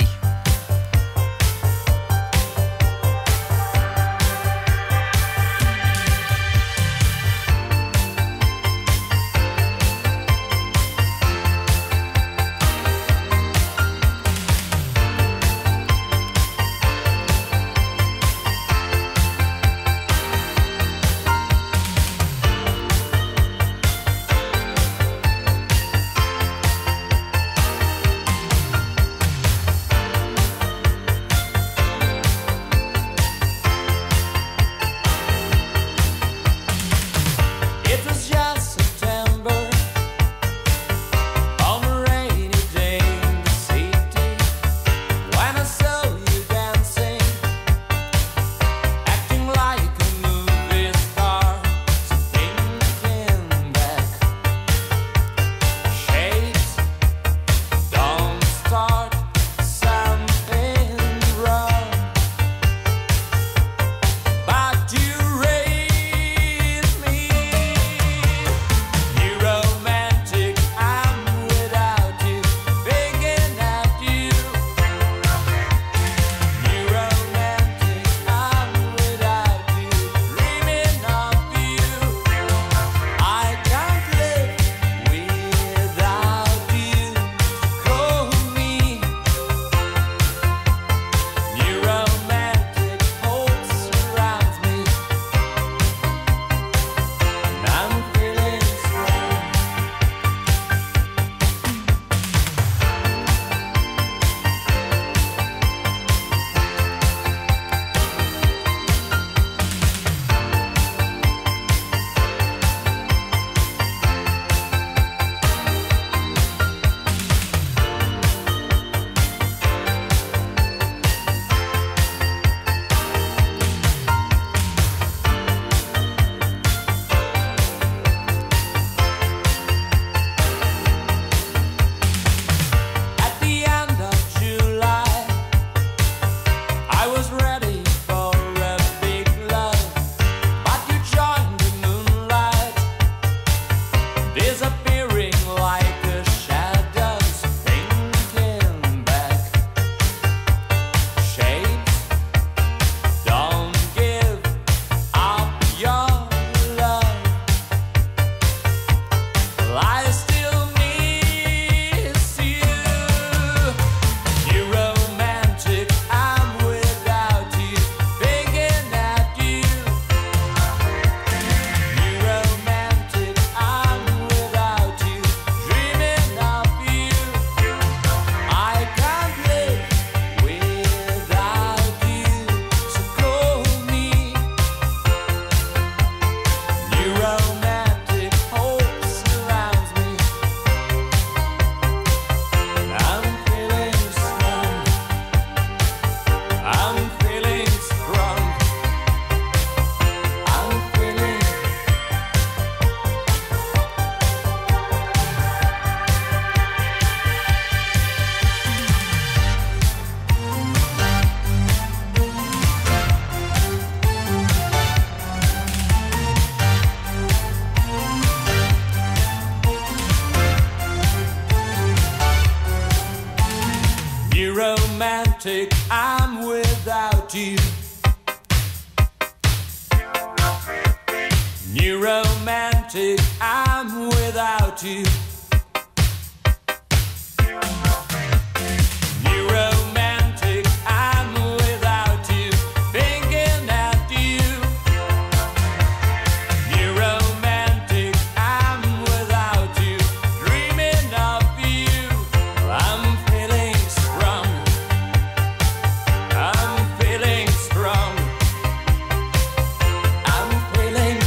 romantic, I'm without you. New romantic, I'm without you. New romantic, I'm without you. Thinking at you. New romantic, I'm without you. Dreaming of you. I'm feeling strong. I'm feeling strong. I'm feeling.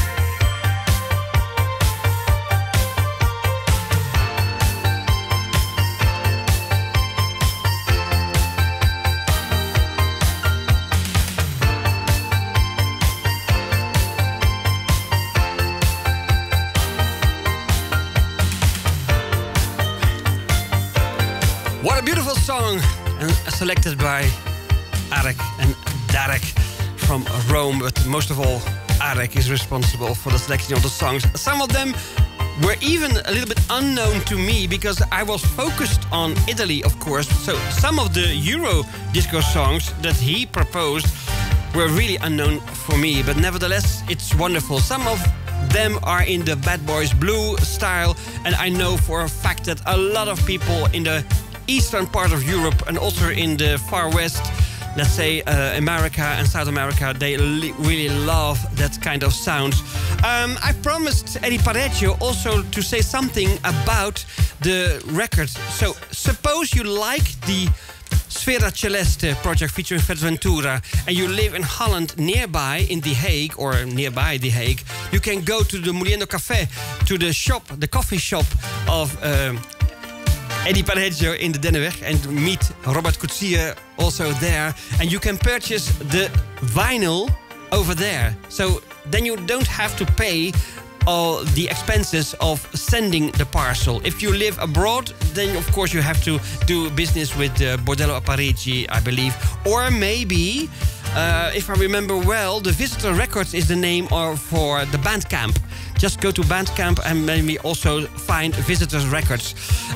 What a beautiful song, and selected by Arek and Darek from Rome. But most of all, Arek is responsible for the selection of the songs. Some of them were even a little bit unknown to me because I was focused on Italy, of course. So some of the Euro disco songs that he proposed were really unknown for me. But nevertheless, it's wonderful. Some of them are in the Bad Boys Blue style. And I know for a fact that a lot of people in the eastern part of Europe and also in the far west, let's say America and South America, they really love that kind of sound. I promised Eddie Pareggio also to say something about the record. So suppose you like the Sfera Celeste project featuring Fred Ventura and you live in Holland nearby in The Hague or nearby The Hague, you can go to the Muriendo Café, to the shop, the coffee shop of Eddie Pareggio in the Dennenweg, and meet Robert Koetsier also there. And you can purchase the vinyl over there. So then you don't have to pay all the expenses of sending the parcel. If you live abroad, then of course you have to do business with Bordello Apparigi, I believe. Or maybe, if I remember well, the Visitor Records is the name for the Bandcamp. Just go to Bandcamp and maybe also find Visitors Records.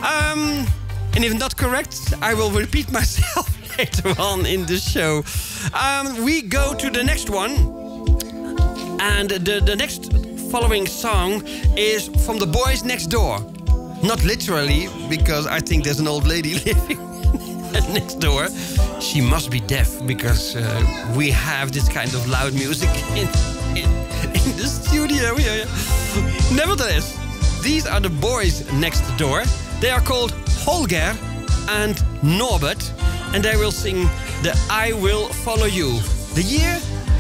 And if not correct, I will repeat myself later on in the show. We go to the next one. And the next following song is from the Boys Next Door. Not literally, because I think there's an old lady living next door. She must be deaf, because we have this kind of loud music in the studio here. Nevertheless, these are the Boys Next Door. They are called Holger and Norbert, and they will sing the I Will Follow You. The year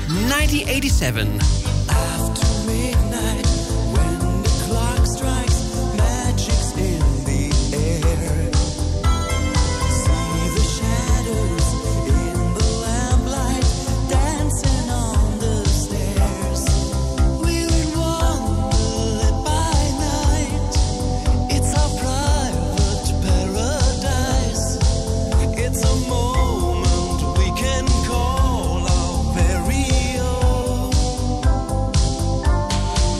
1987. After midnight, when the clock strikes, magic's in the air. See the shadows in the lamplight dancing on the stairs. We will wander by night. It's our private paradise. It's a moment we can call our very own.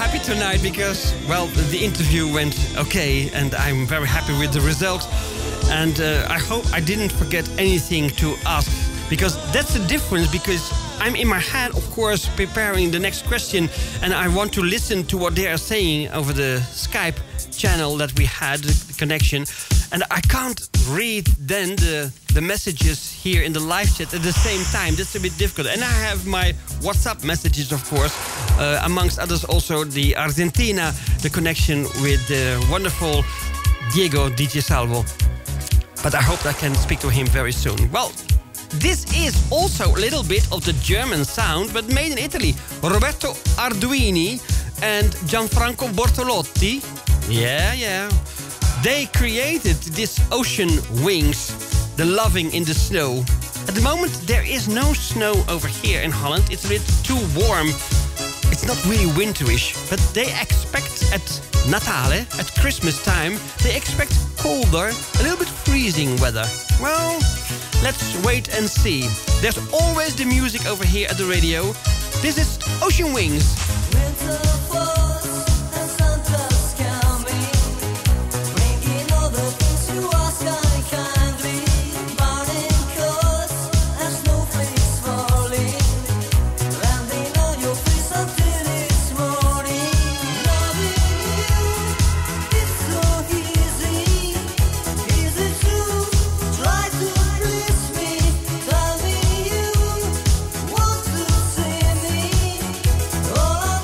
happy tonight because, well, the interview went okay, and I'm very happy with the result. And I hope I didn't forget anything to ask, because that's the difference, because I'm in my head, of course, preparing the next question, and I want to listen to what they are saying over the Skype channel that we had, the connection. And I can't read then the messages here in the live chat at the same time. That's a bit difficult. And I have my WhatsApp messages, of course, amongst others also the Argentina, the connection with the wonderful Diego DJ Salvo. But I hope I can speak to him very soon. Well, this is also a little bit of the German sound, but made in Italy. Roberto Arduini and Gianfranco Bortolotti. Yeah. They created this Ocean Wings, the loving in the snow. At the moment, there is no snow over here in Holland. It's a bit too warm. It's not really winterish, but they expect at Natale, at Christmas time, they expect colder, a little bit freezing weather. Well, let's wait and see. There's always the music over here at the radio. This is Ocean Wings. Winter falls and Santa's coming, bringing all the things you ask I kindly. Burning coats and snowflakes falling, landing on your face until it's morning. Loving you, it's so easy. Is it true? Try to please me. Tell me you want to see me. All I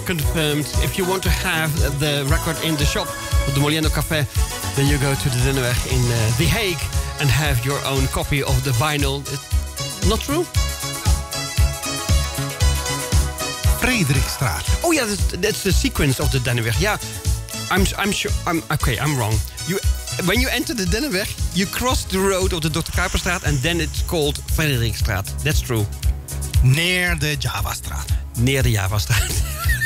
confirmed. If you want to have the record in the shop of the Moliendo Café, then you go to the Dennenweg in The Hague and have your own copy of the vinyl. Not true? Frederikstraat. Oh yeah, that's the sequence of the Dennenweg. Yeah, I'm sure. I'm wrong. When you enter the Dennenweg, you cross the road of the Dr. Kuiperstraat and then it's called Frederikstraat. That's true. Near the Javastraat. Near the Javastraat.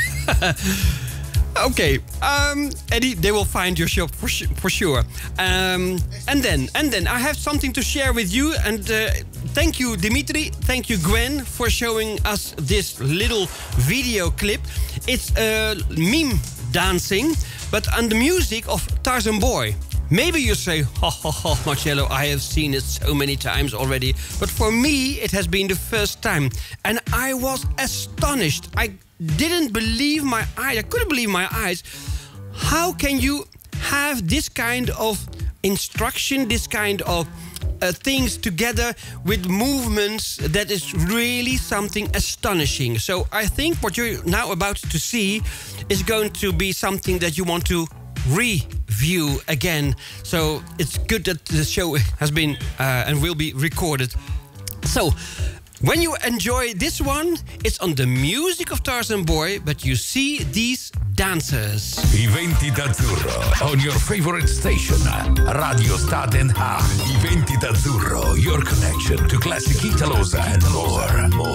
Okay, Eddie, they will find your shop for sure. And then I have something to share with you. And thank you, Dimitri. Thank you, Gwen, for showing us this little video clip. It's meme dancing, but on the music of Tarzan Boy. Maybe you say, ha, Marcello, I have seen it so many times already. But for me, it has been the first time. And I was astonished. I didn't believe my eyes. I couldn't believe my eyes. How can you have this kind of instruction, this kind of things together with movements that is really something astonishing? So I think what you're now about to see is going to be something that you want to review again. So it's good that the show has been and will be recorded. So when you enjoy this one, it's on the music of Tarzan Boy, but you see these dancers. I 20 d'Azzurro on your favorite station, Radio Stad Den Haag. I 20 d'Azzurro, your connection to classic Italos and more.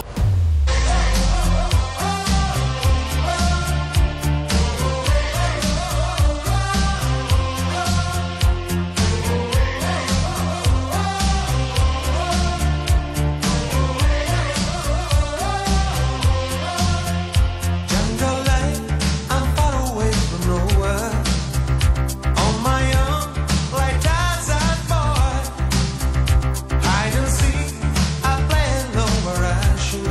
Hide and seek, I play low where I should.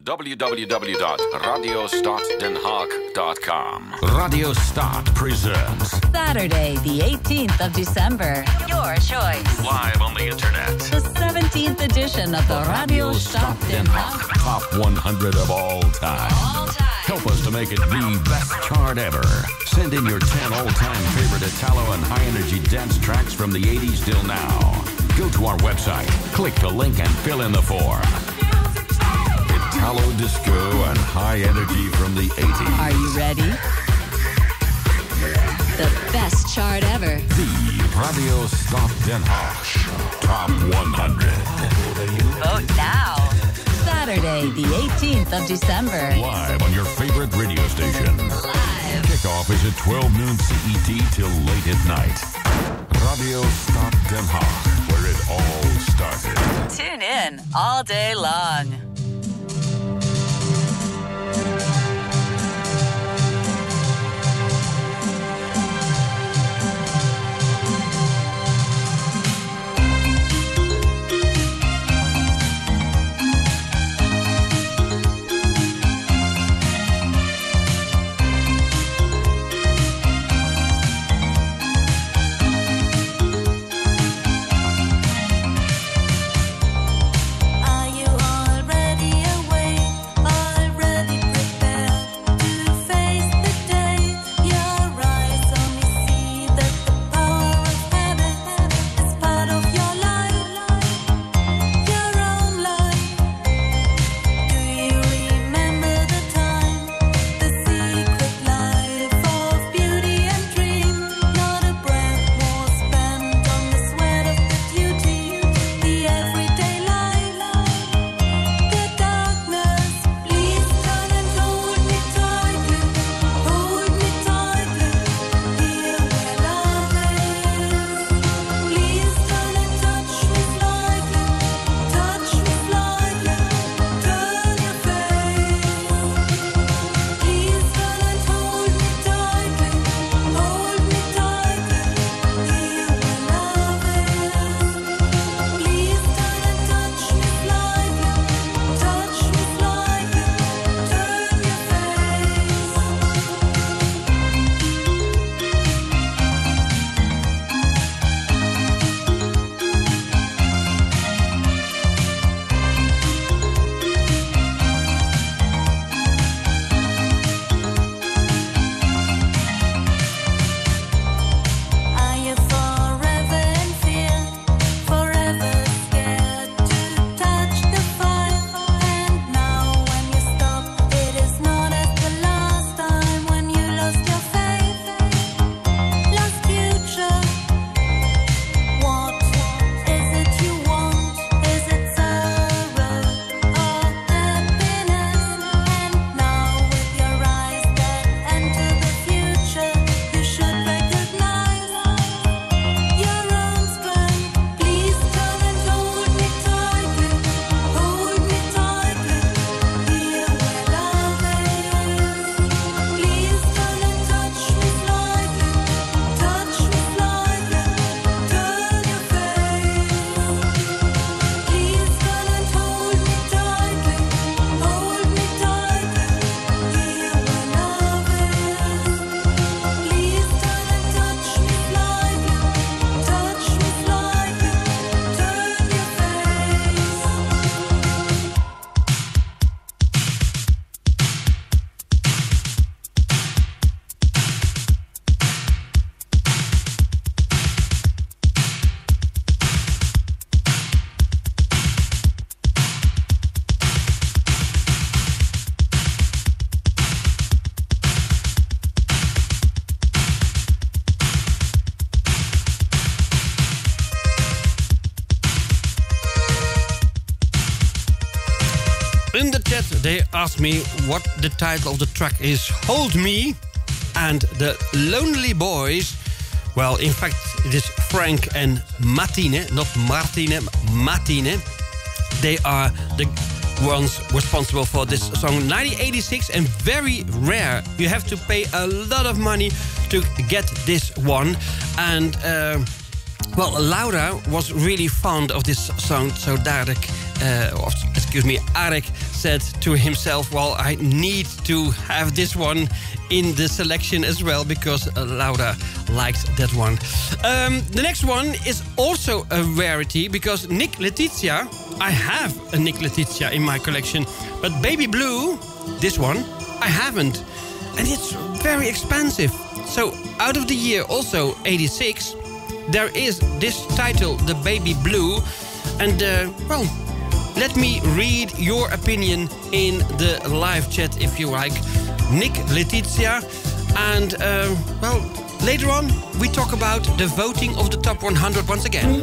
www.radiostaddenhaag.com. Radio Stad presents Saturday, the 18th of December. Your choice. live on the internet. The 17th edition of the Radio Stad Den Haag. Top 100 of all time. Help us to make it the best chart ever. Send in your 10 all-time favorite Italo and high-energy dance tracks from the 80s till now. Go to our website, click the link and fill in the form. Italo disco and high energy from the 80s. Are you ready? The best chart ever. The Radio Stad Den Haag Top 100. Vote now. Saturday, the 18th of December. Live on your favorite radio station. Live. Kickoff is at 12 noon CET till late at night. Radio Stad Den Haag, where it all started. Tune in all day long. Are you already In the chat, they asked me what the title of the track is. Hold Me and the Lonely Boys. Well, in fact, it is Frank and Martine, not Martine, Martine. They are the ones responsible for this song. 1986 and very rare. You have to pay a lot of money to get this one. And, well, Laura was really fond of this song, zo dadelijk Arek said to himself, well, I need to have this one in the selection as well, because Laura liked that one. The next one is also a rarity, because Nick Letizia, I have a Nick Letizia in my collection, but Baby Blue, this one, I haven't. And it's very expensive. So out of the year also 86, there is this title, The Baby Blue. And well, let me read your opinion in the live chat if you like. Nick Letizia. And well, later on we talk about the voting of the top 100 once again.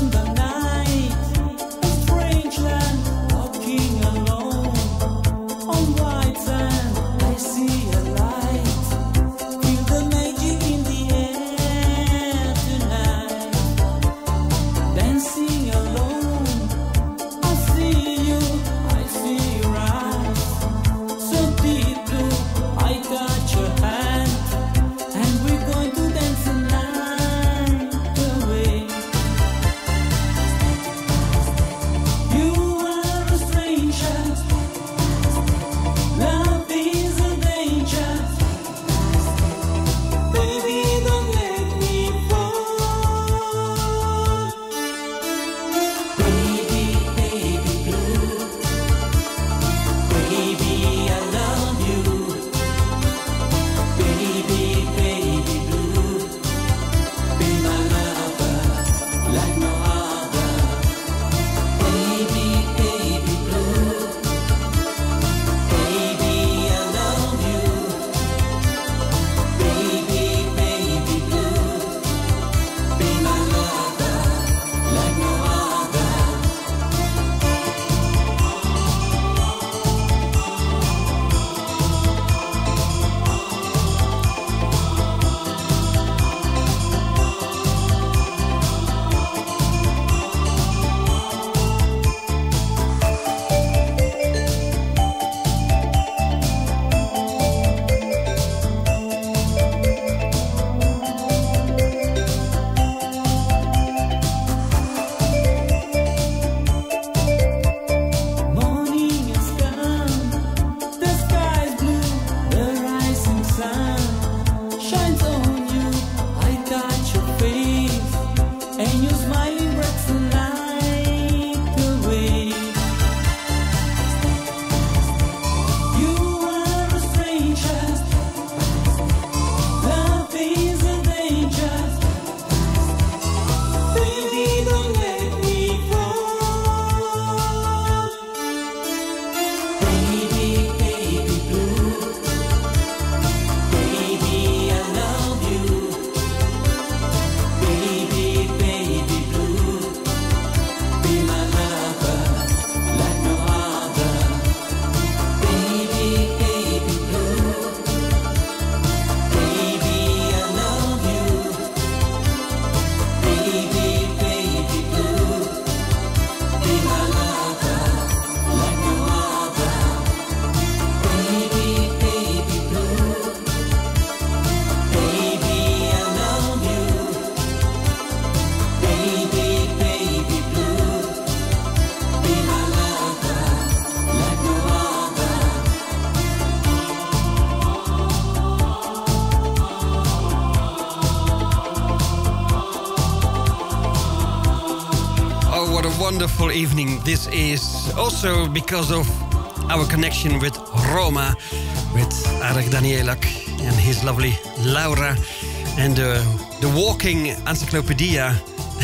Wonderful evening. This is also because of our connection with Roma, with Arek Danielak and his lovely Laura, and the walking encyclopedia,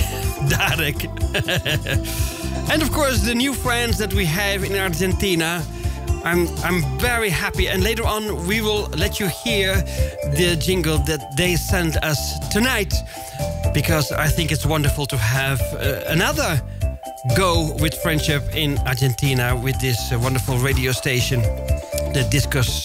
Darek. And of course the new friends that we have in Argentina. I'm very happy, and later on we will let you hear the jingle that they sent us tonight, because I think it's wonderful to have another go with friendship in Argentina with this wonderful radio station, the Discos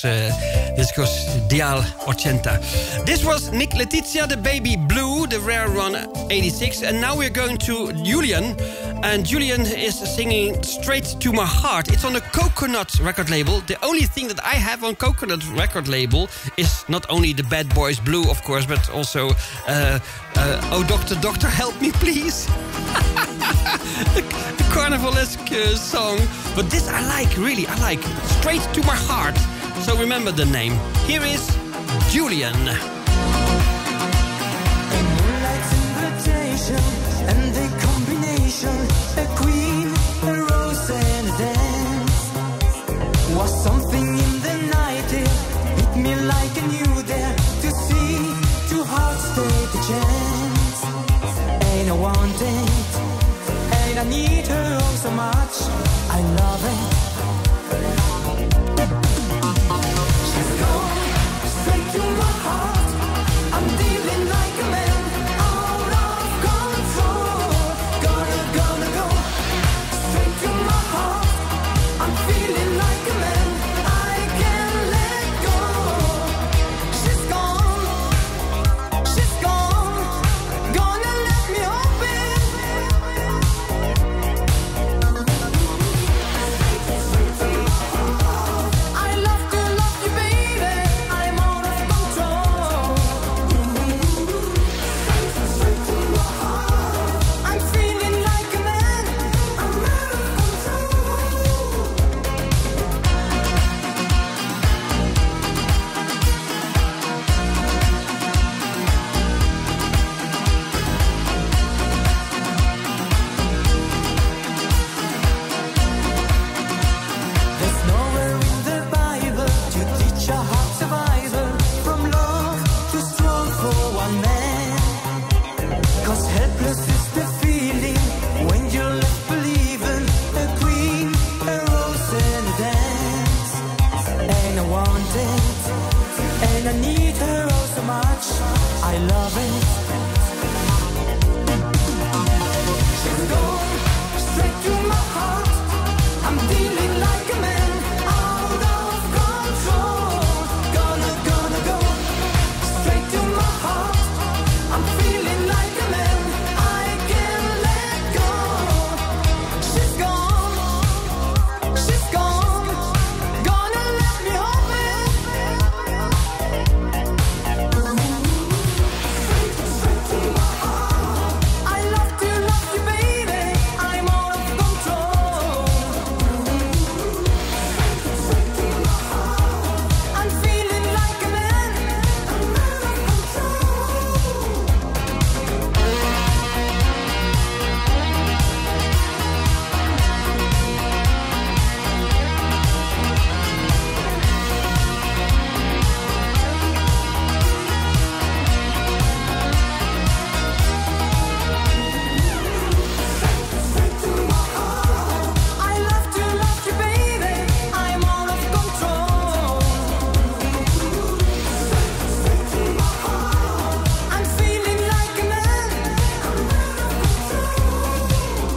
Dial 80. This was Nick Letizia, The Baby Blue, the rare one, 86. And now we're going to Julian. And Julian is singing Straight to My Heart. It's on the Coconut record label. The only thing that I have on Coconut record label is not only the Bad Boys Blue, of course, but also Oh Doctor, Doctor, Help Me Please. a carnivalesque song. But this I like, really, I like. Straight to my heart. So remember the name. Here is Julian. Moonlight's invitation and the combination, a queen, a rose and a dance, was something in the night. It hit me like a new there to see two hearts take a chance. And I want it, and I need her oh so much. I love it. She's gone straight to my heart. I'm dealing like a man, out of control. Gonna go straight to my heart. I'm feeling like a man, I can't let go. She's gone, gonna let me open. I love you, baby. I'm out of control. I'm feeling like a man. I'm out of control. There's nowhere in the Bible to teach a heart survivor from love too strong for one man. 'Cause helpless is the feeling when you're left believing. A queen, a rose and a dance. And I want it, and I need her oh so much. I love it. She's gone straight to my heart. I'm dealing like a man, out of control. Gonna go straight to my heart. I'm feeling like a man, I can't let go. She's gone, gonna let me open. I love you, baby. I'm out of control. I'm feeling like a man. I'm out of I love you, baby. I'm out of control. I'm feeling like a man. I'm out of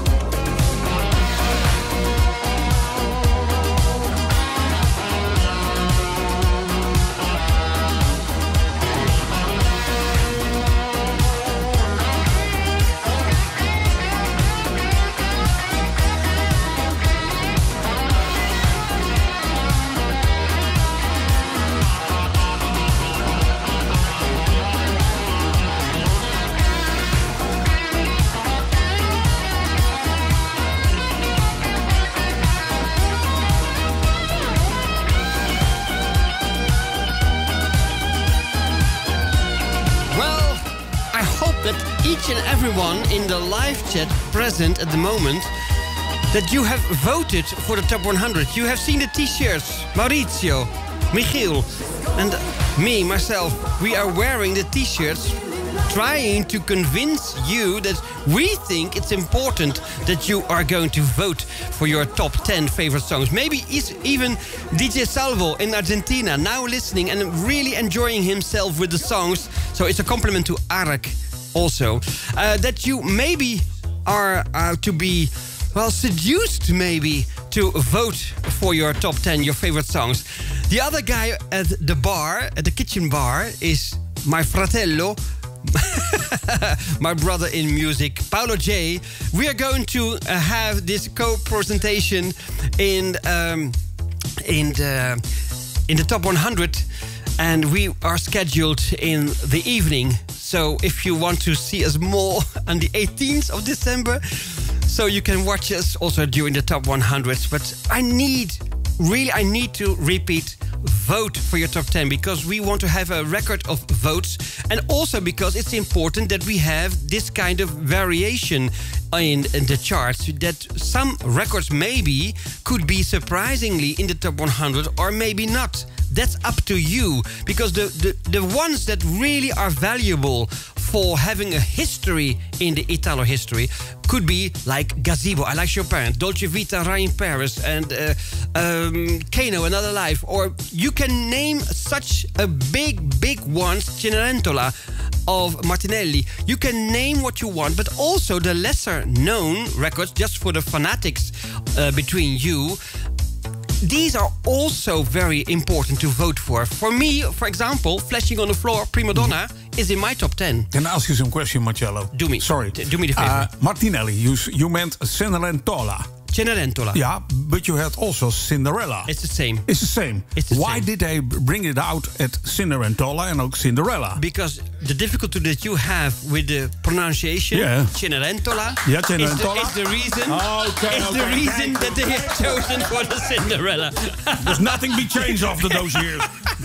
Well, I hope that each and everyone in the live chat present at the moment, that you have voted for the top 100. You have seen the t-shirts. Maurizio, Michiel, and me, myself, we are wearing the t-shirts, trying to convince you that we think it's important that you are going to vote for your top 10 favorite songs. Maybe even DJ Salvo in Argentina now listening and really enjoying himself with the songs. So it's a compliment to Arak also. That you maybe are to be, well, seduced maybe to vote for your top 10, your favorite songs. The other guy at the bar, at the kitchen bar, is my fratello, my brother in music, Paolo J. We are going to have this co-presentation in the top 100, and we are scheduled in the evening. So if you want to see us more on the 18th of December, So you can watch us also during the top 100s. But I need to repeat, vote for your top 10, because we want to have a record of votes, and also because it's important that we have this kind of variation in the charts, that some records maybe could be surprisingly in the top 100 or maybe not. That's up to you, because the ones that really are valuable for having a history in the Italo history could be like Gazebo, I Like Chopin, Dolce Vita, Rai in Paris, and Kano, Another Life. Or you can name such a big ones, Cenerentola of Martinelli. You can name what you want, but also the lesser known records, just for the fanatics between you. These are also very important to vote for. For me, for example, Flashing on the Floor, Prima Donna, is in my top 10. Can I ask you some question, Marcello? Do me. Sorry. Do me the favor. Martinelli, you meant Cenerentola. Cenerentola. Yeah, but you had also Cinderella. It's the same. It's the same. Why did they bring it out at Cenerentola and ook Cinderella? Because the difficulty that you have with the pronunciation, Cenerentola, yeah, Cenerentola. is the reason. Okay, the reason that they have chosen for the Cinderella. There's nothing be changed after those years.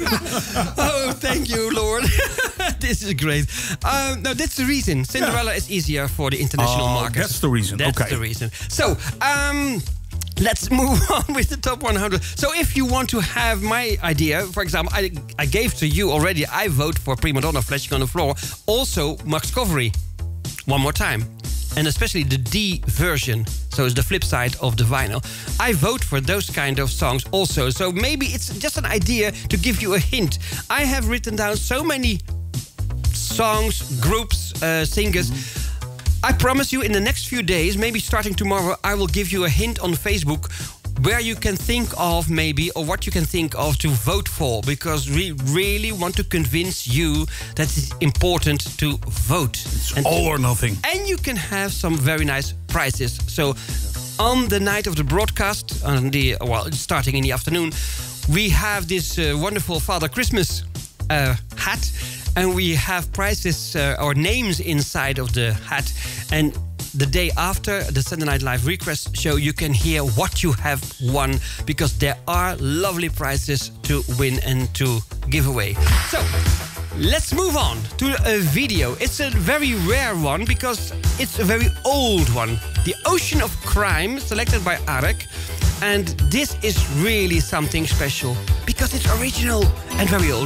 Oh, thank you, Lord. This is great. No, that's the reason. Cinderella is easier for the international market. That's the reason. That's the reason. So, let's move on with the top 100. So if you want to have my idea, for example, I gave to you already, I vote for Prima Donna, Flashing on the Floor. Also, Max Covery, one more time. And especially the D version. So it's the flip side of the vinyl. I vote for those kind of songs also. So maybe it's just an idea to give you a hint. I have written down so many songs, groups, singers. I promise you, in the next few days, maybe starting tomorrow, I will give you a hint on Facebook where you can think of maybe, or what you can think of to vote for, because we really want to convince you that it's important to vote. It's all or nothing. And you can have some very nice prizes. So on the night of the broadcast, starting in the afternoon, we have this wonderful Father Christmas hat. And we have prizes or names inside of the hat. And the day after the Sunday Night Live Request show, you can hear what you have won, because there are lovely prizes to win and to give away. So, let's move on to a video. It's a very rare one because it's a very old one. The Ocean of Crime, selected by Arek. And this is really something special because it's original and very old.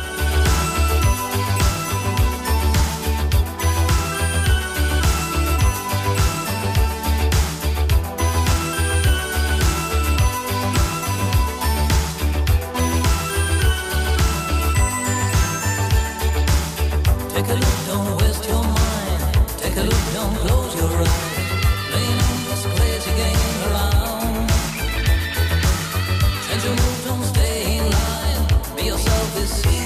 Take a look, don't waste your mind. Take a look, don't close your eyes. Playing this crazy game around. Change your move, don't stay in line. Be yourself this year.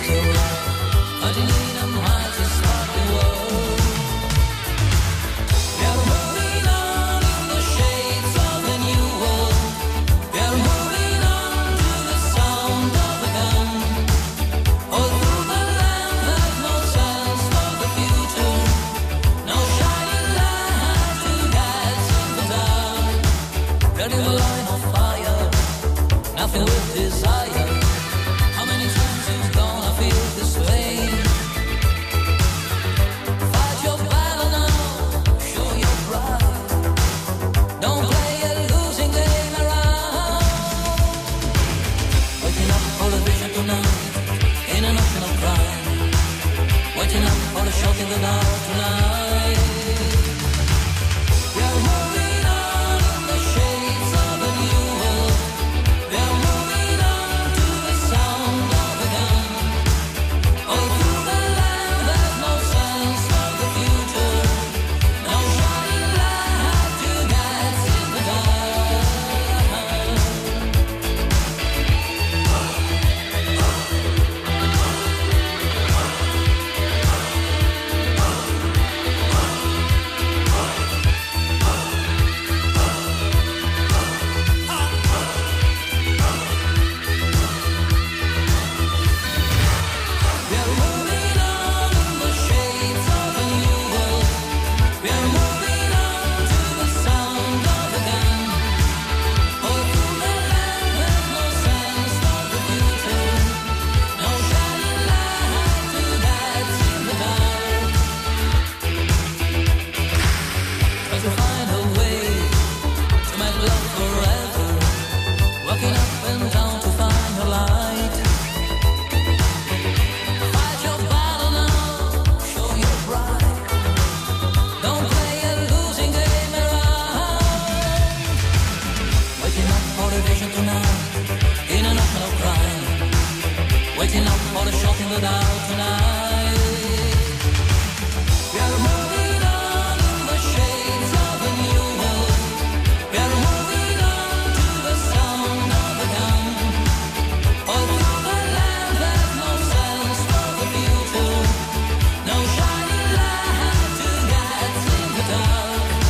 explosion tonight, in an open crime, waiting up for the shot in the dark tonight. We are moving on in the shades of a new world. We are moving on to the sound of the gun. All through the land there's no sense for the future, no shining light to guide in the dark.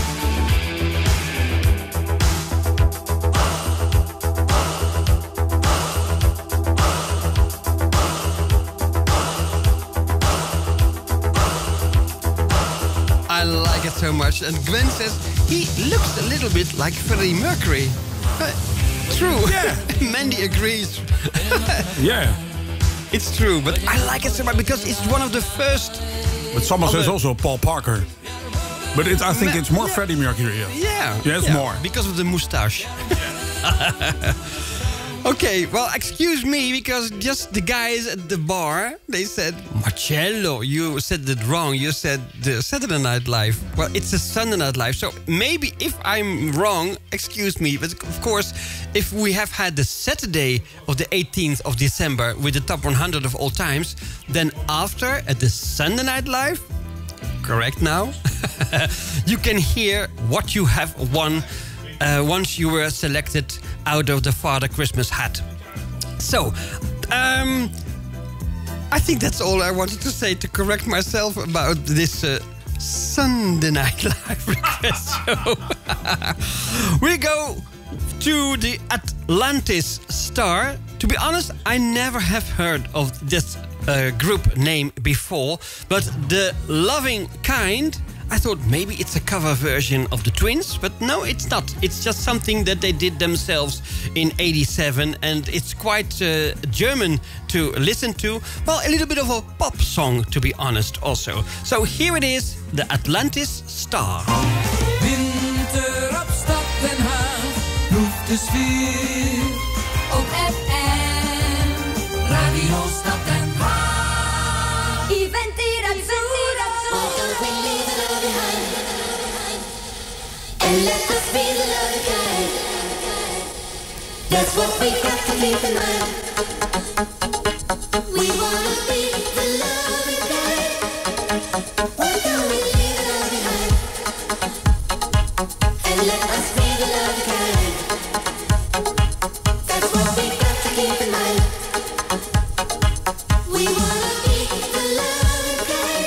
I like it so much. And Gwen says he looks a little bit like Freddie Mercury. True. Yeah. Mandy agrees. Yeah. It's true, but I like it so much because it's one of the first. But someone says also Paul Parker. But I think it's more yeah. Freddie Mercury. Yeah. Yeah, it's more. Because of the moustache. Okay, well, excuse me, because just the guys at the bar, they said, Marcello, you said it wrong. You said the Saturday Night Live. Well, it's a Sunday Night Live. So maybe if I'm wrong, excuse me. But of course, if we have had the Saturday of the 18th of December with the top 100 of all times, then after, at the Sunday Night Live, correct now, you can hear what you have won once you were selected out of the Father Christmas hat. So, I think that's all I wanted to say to correct myself about this Sunday Night Live request show. We go to the Atlantis Star. To be honest, I never have heard of this group name before, but the Loving Kind, I thought maybe it's a cover version of the Twins, but no, it's not. It's just something that they did themselves in '87, and it's quite German to listen to. Well, a little bit of a pop song, to be honest, also. So here it is, the Atlantis Star. Winter op stad Den Haag, proef de sfeer. Op FM, Radio Stad Den Haag. Event and let us be the loving kind. That's what we got to keep in mind. We wanna be the loving kind. Why don't we leave the love behind? And let us be the loving kind. That's what we got to keep in mind. We wanna be the loving kind.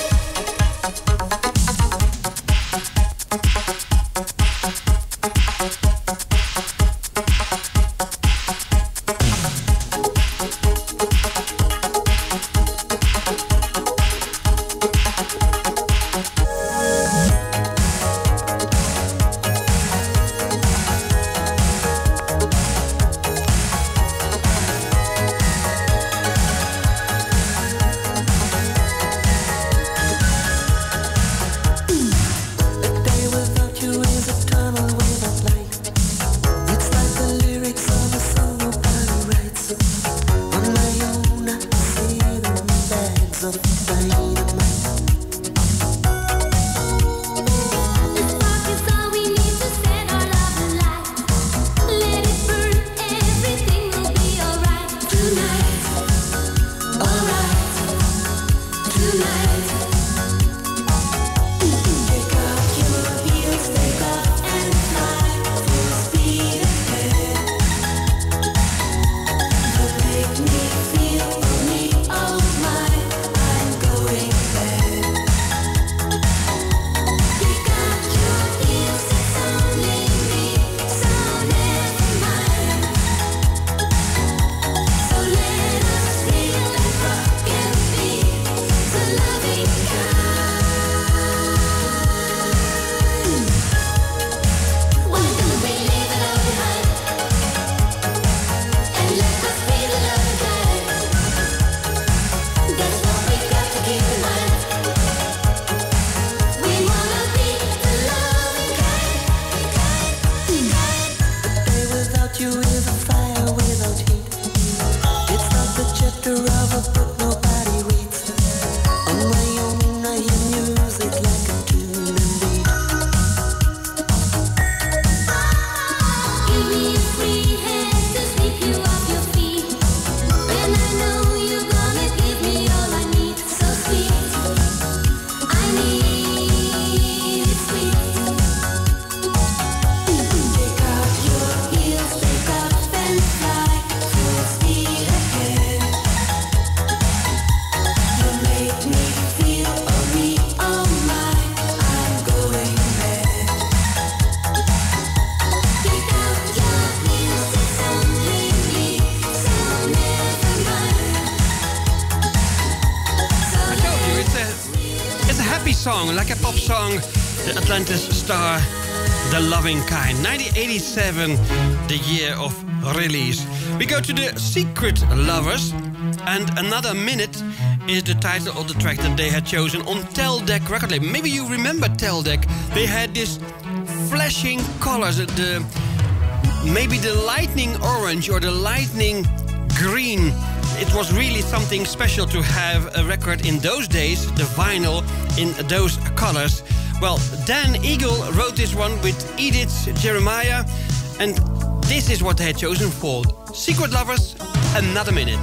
song, like a pop song. The Atlantis star, The Loving Kind. 1987, the year of release. We go to the Secret Lovers. And Another Minute is the title of the track that they had chosen on Teldec record label. Maybe you remember Teldec. They had this flashing colors. Maybe the lightning orange or the lightning green. It was really something special to have a record in those days, the vinyl in those colors. Well, Dan Eagle wrote this one with Edith Jeremiah, and this is what they had chosen for Secret Lovers, Another Minute.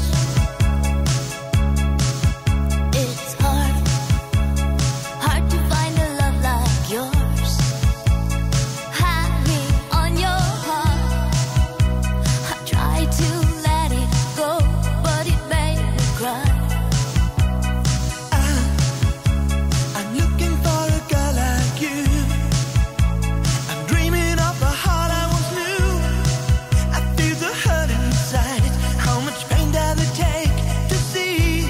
It's hard to find a love like yours. Had me on your heart. I tried to let it go, but it made me cry. I'm looking for a girl like you. I'm dreaming of a heart I once knew. I feel the hurt inside. How much pain does it take to see?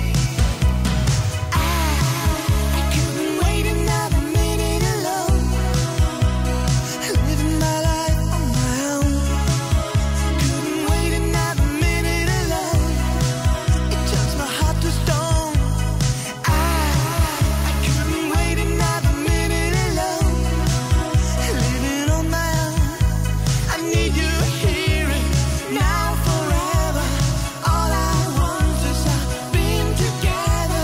I couldn't wait another minute alone. Living my life on my own. Couldn't wait another minute alone. It turns my heart to stone. I couldn't wait another minute alone. Living on my own. I need you here and now forever. All I want is us being together.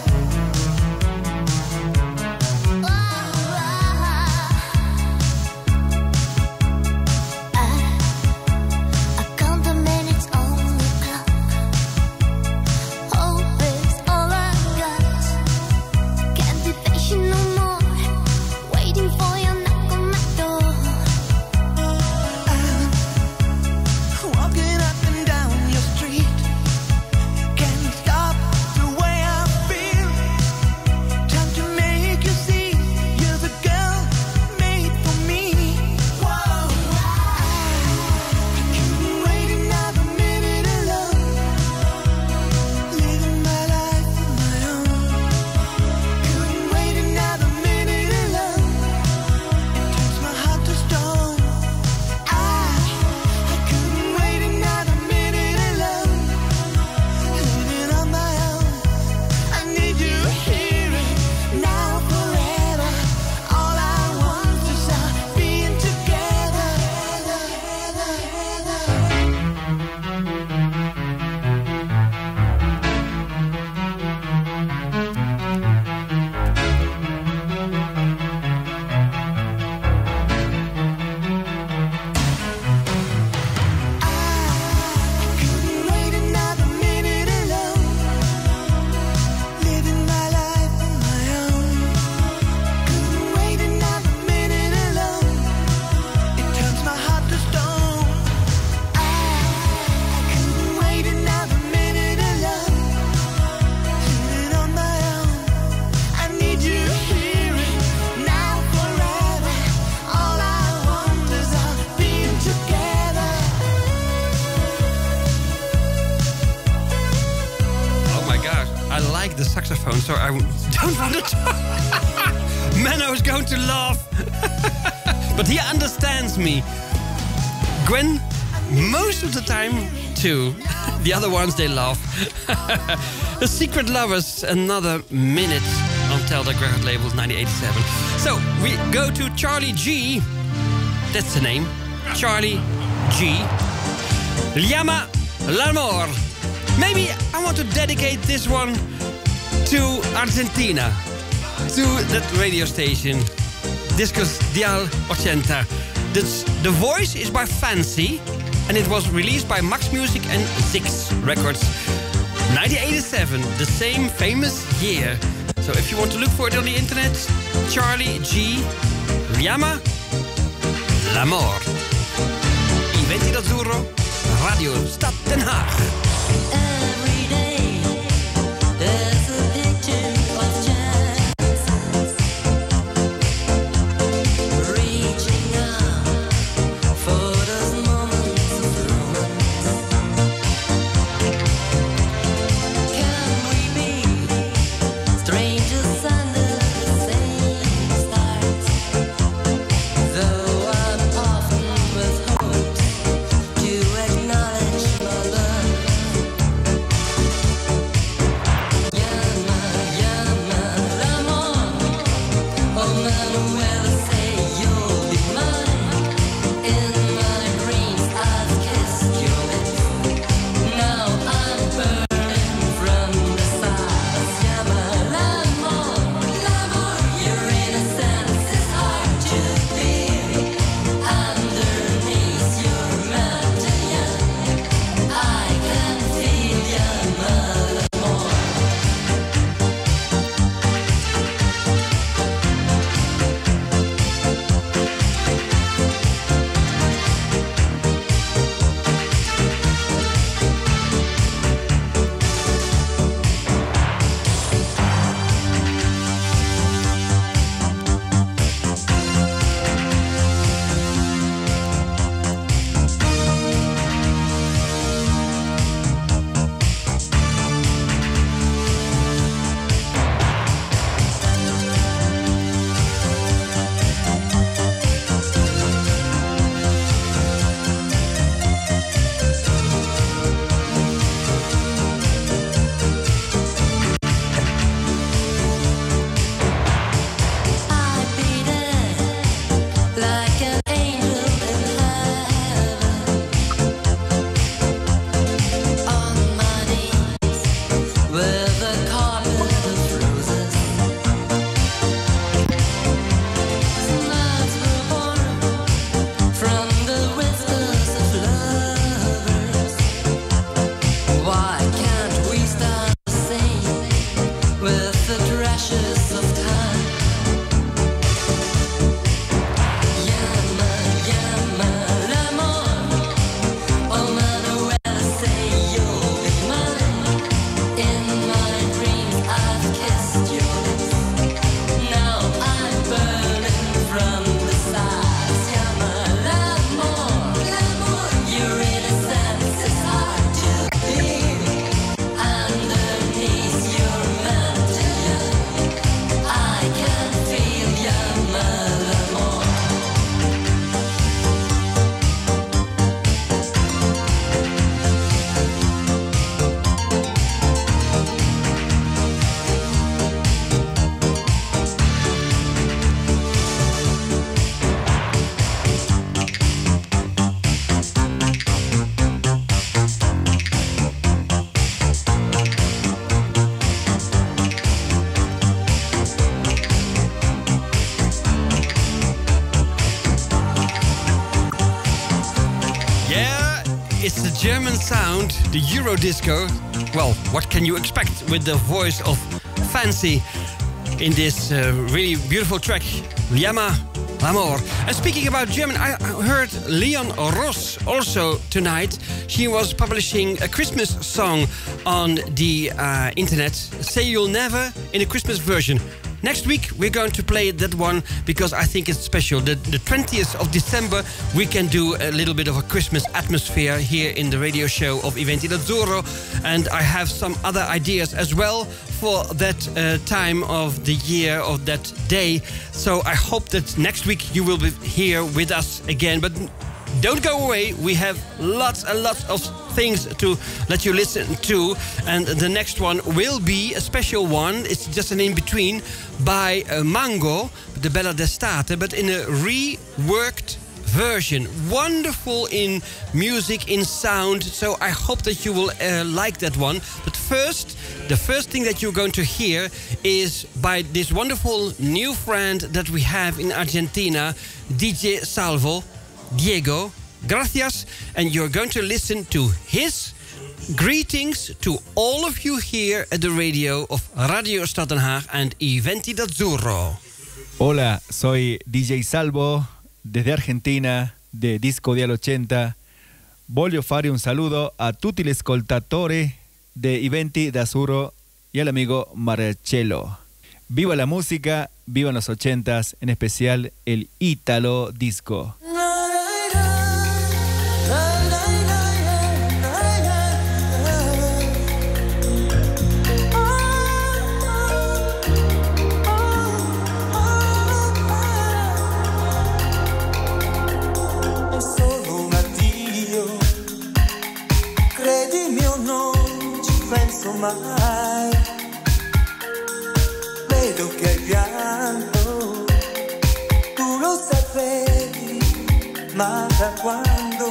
I count the minutes on the clock. Hope is all I got. Can't be patient no more. Waiting for your knock on my door. Walking up and down your street. Can't stop the way I feel. Time to make you see you're the girl made for me. Whoa, I couldn't wait another minute alone. Living my life on my own. Couldn't wait another minute alone. It turns my heart to stone. I couldn't wait another minute alone. Living on my own. I need you here and now forever. All I want is us being together. Couldn't wait another minute alone. Living my life on my own. Couldn't wait another minute alone. It turns my heart to stone. I couldn't wait another minute alone. Living on my own. I need you here and now forever. All I want is us being together. Oh my gosh, I like the saxophone, so I don't want to talk. Menno is going to laugh. But he understands me. Gwen, most of the time, too. The other ones, they laugh. The Secret Lovers, Another Minute on Teldec record label, 1987. So, we go to Charlie G. That's the name. Charlie G. Llama l'amor. Maybe I want to dedicate this one to Argentina, to that radio station, Discos Dial 80. The voice is by Fancy, and it was released by Max Music and Six Records. 1987, the same famous year. So if you want to look for it on the internet, Charlie G. Llama l'amor. I Venti d'Azzurro, Radio Stad Den Haag. Every day there's a picture of chance reaching out for those moments of romance. Can we be strangers under the same the German sound, the Eurodisco. Well, what can you expect with the voice of Fancy in this really beautiful track, Llama Amor. And speaking about German, I heard Leon Ross also tonight. She was publishing a Christmas song on the internet, Say You'll Never, in a Christmas version. Next week, we're going to play that one because I think it's special. The 20th of December, we can do a little bit of a Christmas atmosphere here in the radio show of Eventi d'Azzurro. And I have some other ideas as well for that time of the year, of that day. So I hope that next week you will be here with us again. But don't go away. We have lots and lots of things to let you listen to. And the next one will be a special one. It's just an in-between by Mango, the Bella d'Estate, but in a reworked version. Wonderful in music, in sound. So I hope that you will like that one. But first, the first thing that you're going to hear is by this wonderful new friend that we have in Argentina, DJ Salvo, Diego, gracias, and you're going to listen to his greetings to all of you here at the radio of Radio Stad Den Haag and Eventi d'Azzurro. Hola, soy DJ Salvo desde Argentina, de Disco Dial 80. Voglio fare un saludo a tutti gli ascoltatori de Eventi d'Azzurro y al amigo Marcello. Viva la música, viva los 80s, en especial el Italo Disco. È solo un addio, credimi o non ci penso mai. Vedo che hai pianto, tu lo sapevi, ma da quando?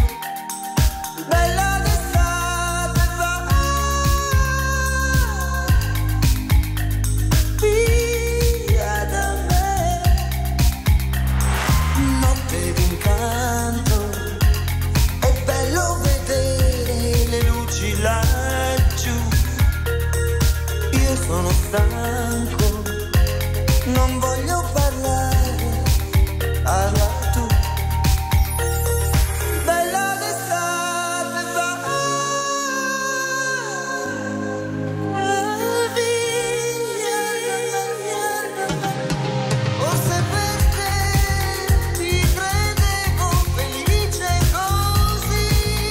Bella d'estate va via da me. Notte d'incanto, è bello vedere le luci laggiù. Io sono stanco, non voglio parlare, parla tu. Bella d'estate va via. Forse perché ti credevo felice così,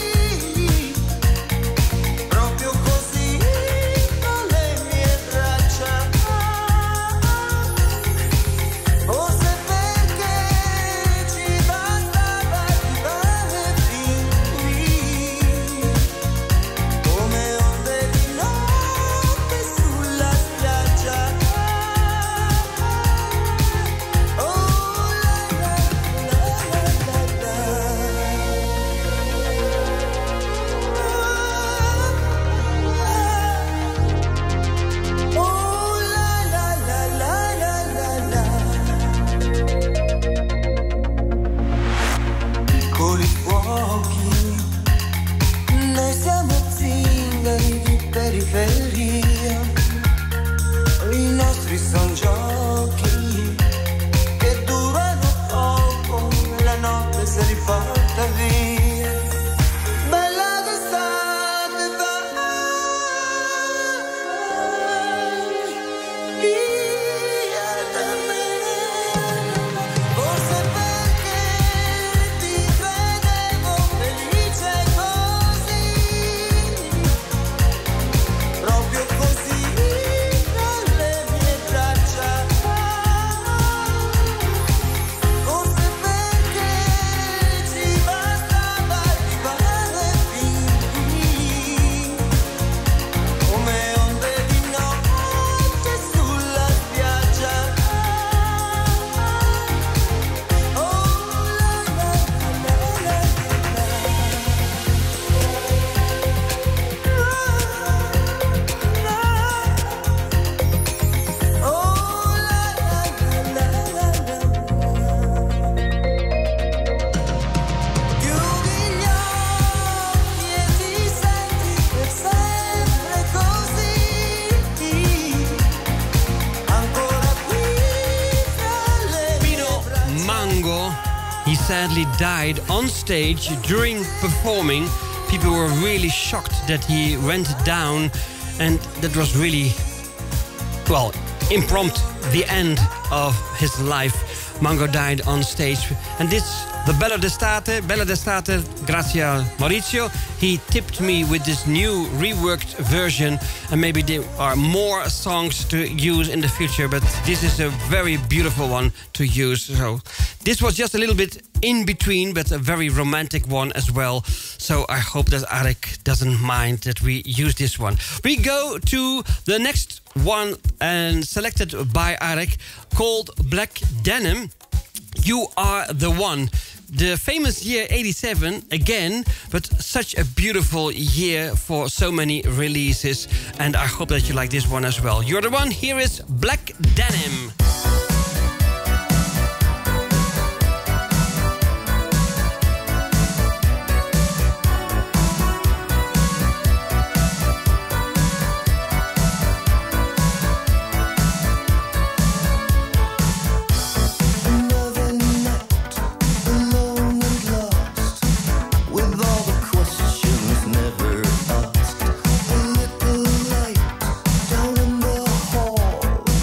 proprio così, con le mie braccia. Forse perché ci bastava arrivare fin qui, come onde di notte sulla spiaggia. Oh la la la la la la. Oh la la la la la la la. Piccoli fuochi, noi siamo zingari di periferia. I nostri son giochi che durano poco e la notte si è rifatta via. Bella d'estate va via da me. Forse perché ti credevo felice così, proprio sadly died on stage during performing. People were really shocked that he went down, and that was really, well, impromptu, the end of his life. Mango died on stage, and this, the Bella d'Estate, grazie a Maurizio. He tipped me with this new reworked version, and maybe there are more songs to use in the future, but this is a very beautiful one to use. So this was just a little bit in between, but a very romantic one as well. So I hope that Arik doesn't mind that we use this one. We go to the next one, and selected by Arik, called Black Denim. You Are the One. The famous year 87 again, but such a beautiful year for so many releases. And I hope that you like this one as well. You're the One. Here is Black Denim. Down in the hall,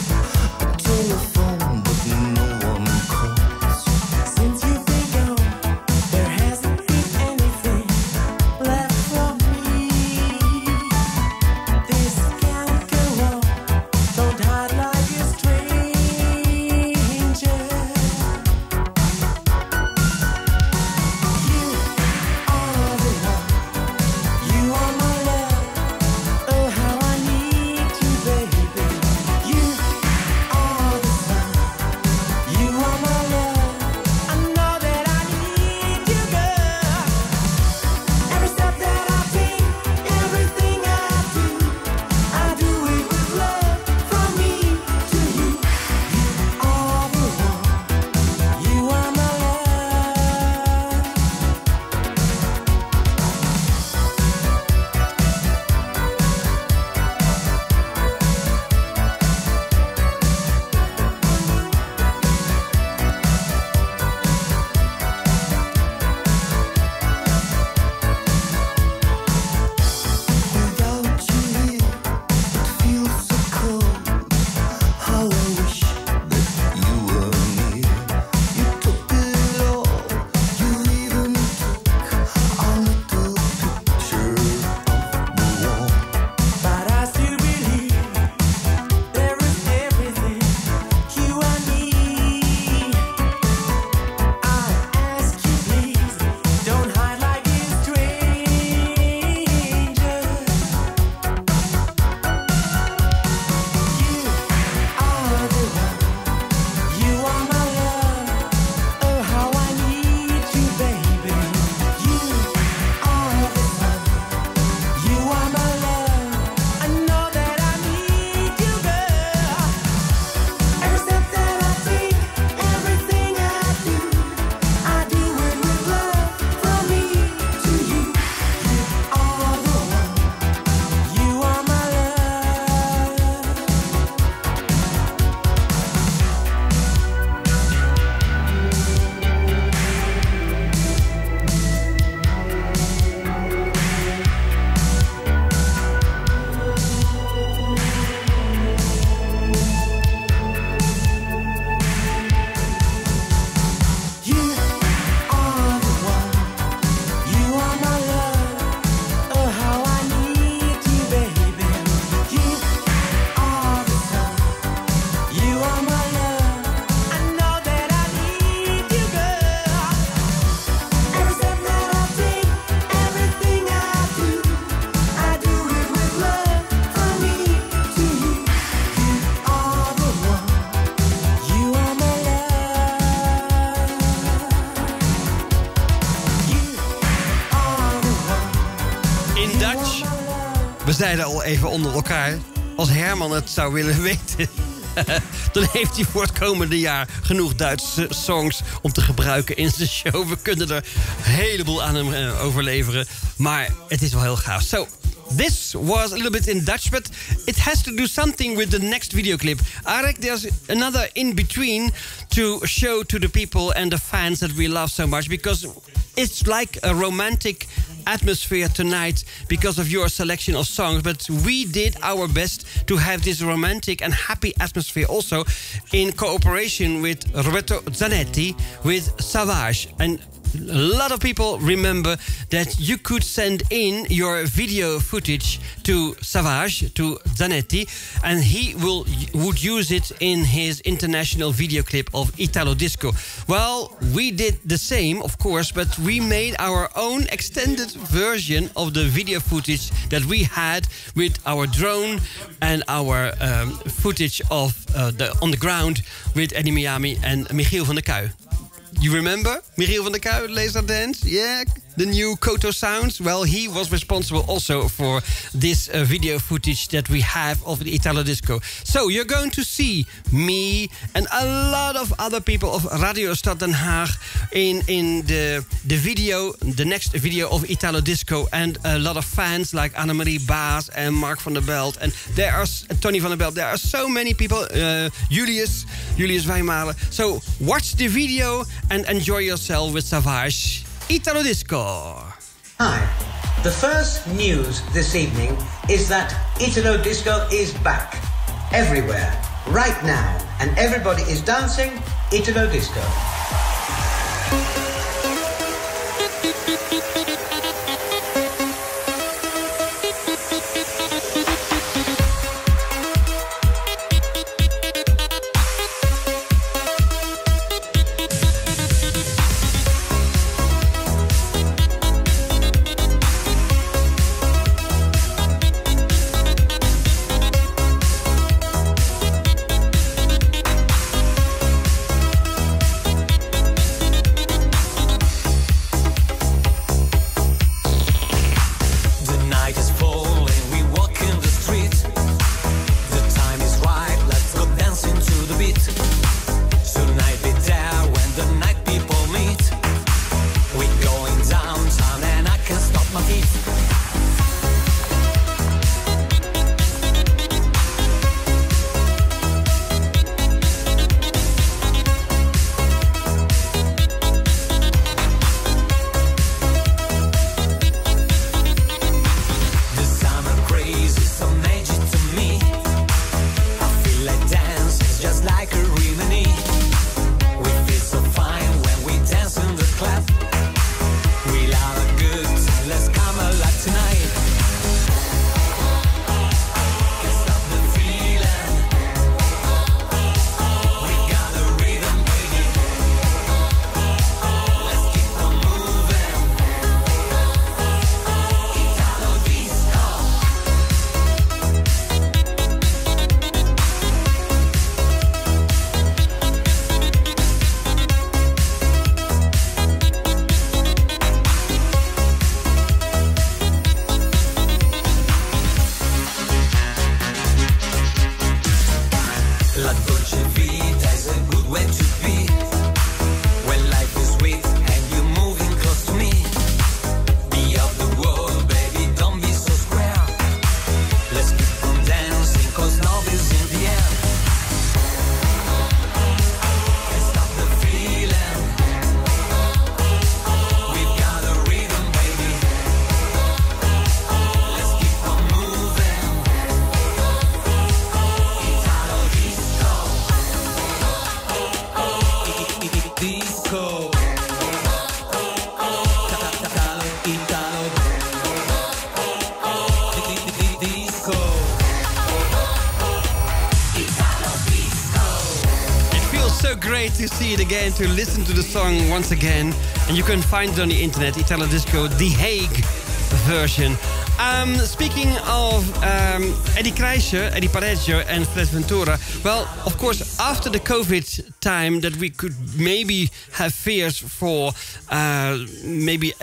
We zeiden al even onder elkaar, als Herman het zou willen weten, dan heeft hij voor het komende jaar genoeg Duitse songs om te gebruiken in zijn show. We kunnen er een heleboel aan hem overleveren, maar het is wel heel gaaf. Zo, This was a little bit in Dutch, but it has to do something with the next video clip. Arek, there's another in between to show to the people and the fans that we love so much, because it's like a romantic atmosphere tonight because of your selection of songs. But we did our best to have this romantic and happy atmosphere also in cooperation with Roberto Zanetti with Savage. And a lot of people remember that you could send in your video footage to Savage, to Zanetti, and he would use it in his international video clip of Italo Disco. Well, we did the same, of course, but we made our own extended version of the video footage that we had with our drone and our footage of on the ground with Eddie Miami and Michiel van der Kuij. You remember Michiel van der Kuij, Laser Dance? Yeah, the new Koto sounds. Well, he was responsible also for this video footage that we have of the Italo Disco. So you're going to see me and a lot of other people of Radio Stad Den Haag in the video, the next video of Italo Disco, and a lot of fans like Annemarie Baas and Mark van der Belt, and there are Tony van der Belt. There are so many people. Julius Wijmalen. So watch the video and enjoy yourself with Savage. Italo Disco. Hi. The first news this evening is that Italo Disco is back. Everywhere. Right now. And everybody is dancing Italo Disco. To see it again, to listen to the song once again, and you can find it on the internet, Italo Disco, The Hague version. Speaking of Eddie Kreischer, Eddie Pareggio and Fred Ventura, well, of course, after the COVID time that we could maybe have fears for maybe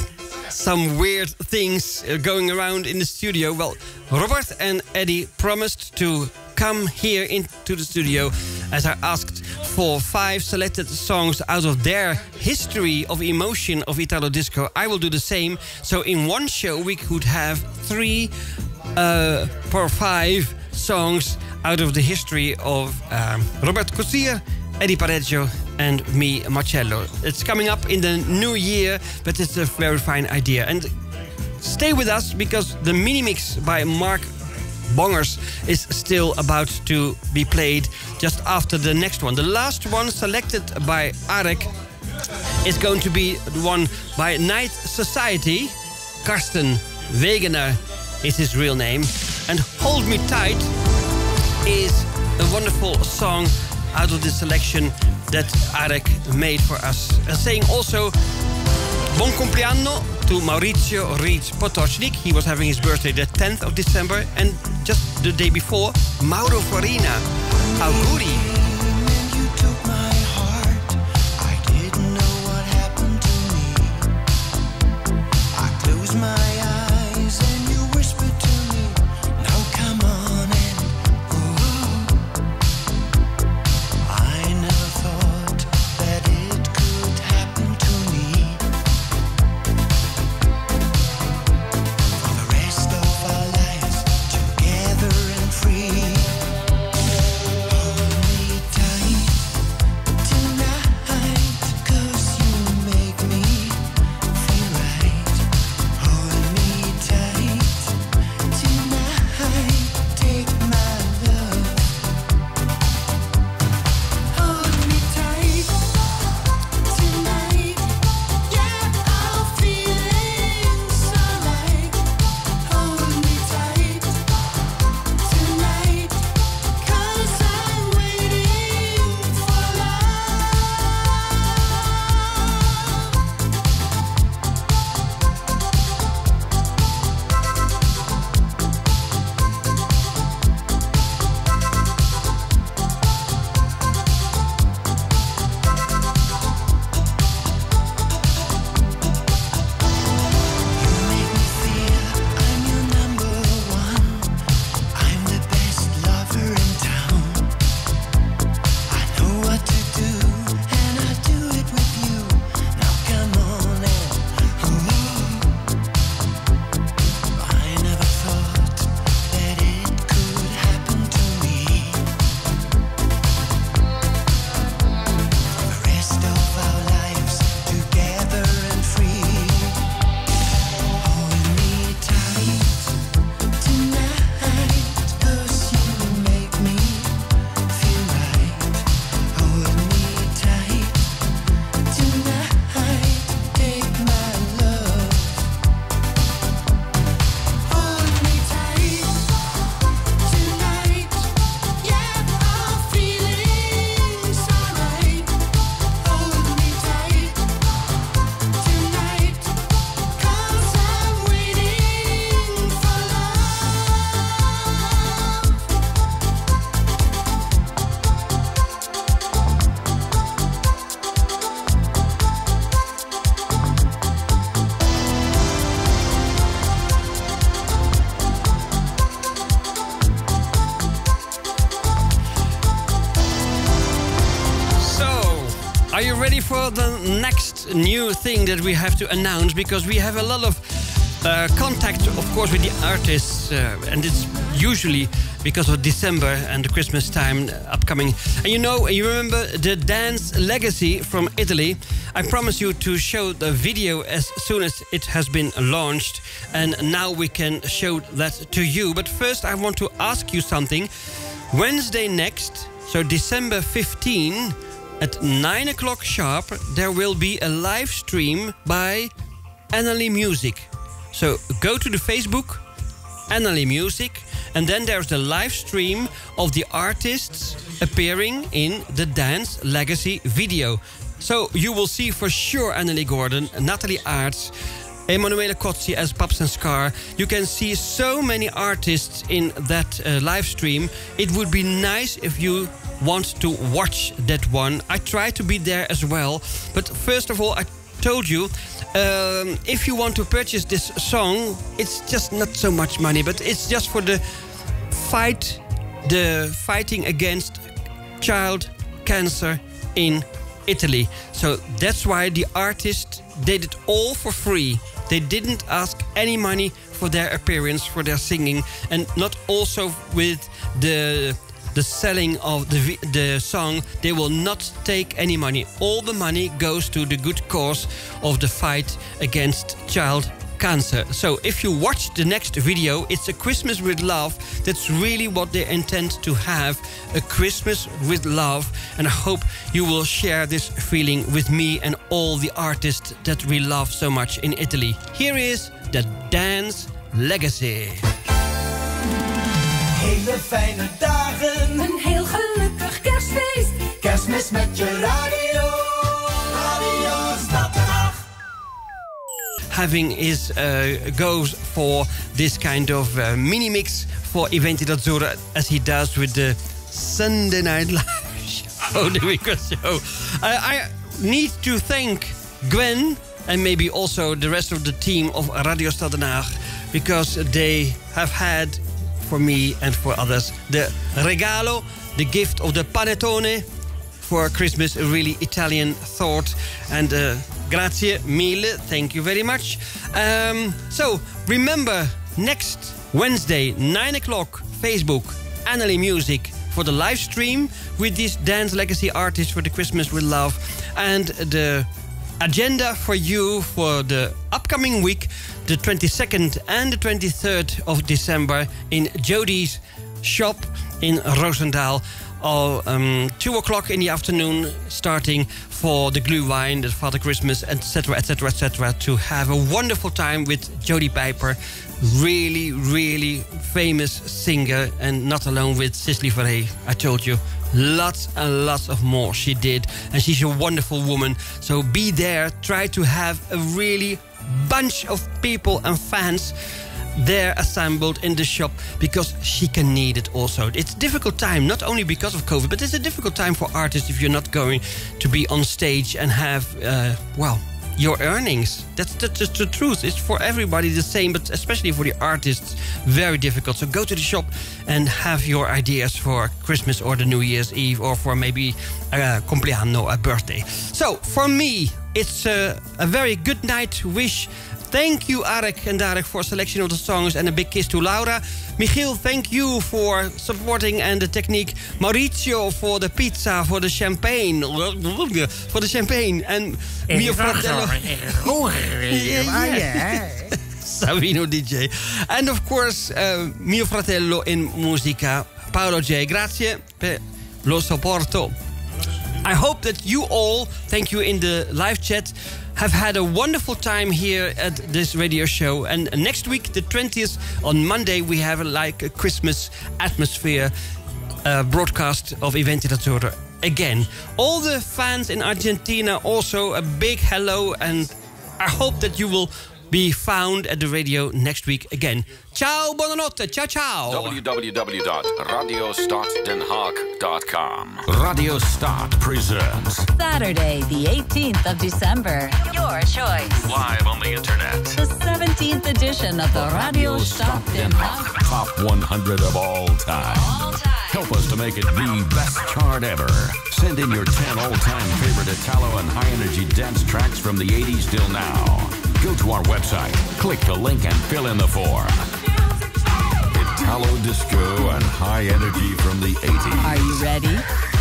some weird things going around in the studio, well, Robert and Eddie promised to come here into the studio as I asked for 5 selected songs out of their history of emotion of Italo Disco. I will do the same. So in one show we could have 3 or 5 songs out of the history of Roberto Cossier, Eddie Pareggio, and me, Marcello. It's coming up in the new year, but it's a very fine idea. And stay with us, because the mini mix by Mark Bongers is still about to be played just after the next one. The last one selected by Arek is going to be the one by Night Society. Karsten Wegener is his real name. And Hold Me Tight is a wonderful song out of the selection that Arek made for us. And saying also Buon compleanno to Maurizio Reeds Potocznik. He was having his birthday the 10th of December. And just the day before, Mauro Farina. Auguri. My eyes and you whispered to me, now come on and go. I never thought that it could happen to me. For the rest of our lives, together and free. Hold me tight tonight, 'cause you make me feel right. Hold me tight tonight, take my love. Hold me tight tonight, yeah, I'm feeling so right. Hold me tight tonight, 'cause I'm waiting for I'm your number one. I'm the best lover in town. I know what to do, and I do it with you. Now come on and I never thought that it could happen to me. For the rest of our lives, together and free. Hold me tight tonight, 'cause you make me feel right. Hold me tight tonight, take my love. Hold me tight tonight, yeah, I'm feeling so right. Hold me tight tonight, 'cause I'm waiting for So, are you ready for the next new thing that we have to announce? Because we have a lot of contact, of course, with the artists, and it's usually because of December and the Christmas time upcoming. And you remember the Dance Legacy from Italy? I promise you to show the video as soon as it has been launched, and now we can show that to you. But first, I want to ask you something. Wednesday next, so December 15, at 9 o'clock sharp, there will be a live stream by Annalie Music. So go to the Facebook, Annalie Music, and then there's the live stream of the artists appearing in the Dance Legacy video. So you will see for sure Annalie Gordon, Natalie Aerts, Emanuele Cozzi as Paps and Scar. You can see so many artists in that live stream. It would be nice if you want to watch that one. I try to be there as well. But first of all, I told you, if you want to purchase this song, it's just not so much money, but it's just for the fighting against child cancer in Italy. So that's why the artists did it all for free. They didn't ask any money for their appearance, for their singing, and not also with the selling of the song. They will not take any money. All the money goes to the good cause of the fight against child cancer. So if you watch the next video, it's a Christmas with love. That's really what they intend to have, a Christmas with love. And I hope you will share this feeling with me and all the artists that we love so much in Italy. Here is the Dance Legacy. Hele fijne dagen. Een heel gelukkig kerstfeest. Kerstmis met je radio. Radio Stad Den Haag. Having his goes for this kind of mini mix for Eventi d'Azzurro, as he does with the Sunday Night Live show, the weekend show. I need to thank Gwen and maybe also the rest of the team of Radio Stad Den Haag, because they have had for me and for others the regalo, the gift of the panettone for Christmas, a really Italian thought. And grazie mille, thank you very much. So remember, next Wednesday, 9 o'clock, Facebook, Annalie Music, for the live stream with these Dance Legacy artists for the Christmas with Love. And the agenda for you for the upcoming week, the 22nd and the 23rd of December in Jody's shop in Roosendaal. 2 o'clock in the afternoon, starting for the glühwein, the Father Christmas, etc., etc., etc., to have a wonderful time with Jody Piper, really, really famous singer, and not alone with Cicely Verhey. I told you, lots and lots of more she did, and she's a wonderful woman. So be there, try to have a really bunch of people and fans there assembled in the shop, because she can need it also. It's a difficult time, not only because of COVID, but it's a difficult time for artists if you're not going to be on stage and have, your earnings. That's the truth. It's for everybody the same, but especially for the artists, very difficult. So go to the shop and have your ideas for Christmas or the New Year's Eve, or for maybe a compleanno, a birthday. So for me, it's a very good night wish. Thank you, Arek and Darek, for selection of the songs, and a big kiss to Laura. Michiel, thank you for supporting and the technique. Maurizio for the pizza, for the champagne. And Mio Fratello. Savino DJ. And of course, Mio Fratello in musica. Paolo J. Grazie per lo supporto. I hope that you all, thank you in the live chat, have had a wonderful time here at this radio show. And next week, the 20th, on Monday, we have a Christmas atmosphere broadcast of Eventi d'Azzurro again. All the fans in Argentina, also a big hello, and I hope that you will be found at the radio next week again. Ciao, buonanotte, ciao ciao. www.radiostaddenhaag.com. Radio Stad presents Saturday, the 18th of December. Your choice. live on the internet. The 17th edition of the Radio Stad Den Haag. Top 100 of all time. Help us to make it the best chart ever. Send in your 10 all-time favorite Italo and high-energy dance tracks from the 80s till now. Go to our website, click the link, and fill in the form. Italo disco and high energy from the 80s. Are you ready?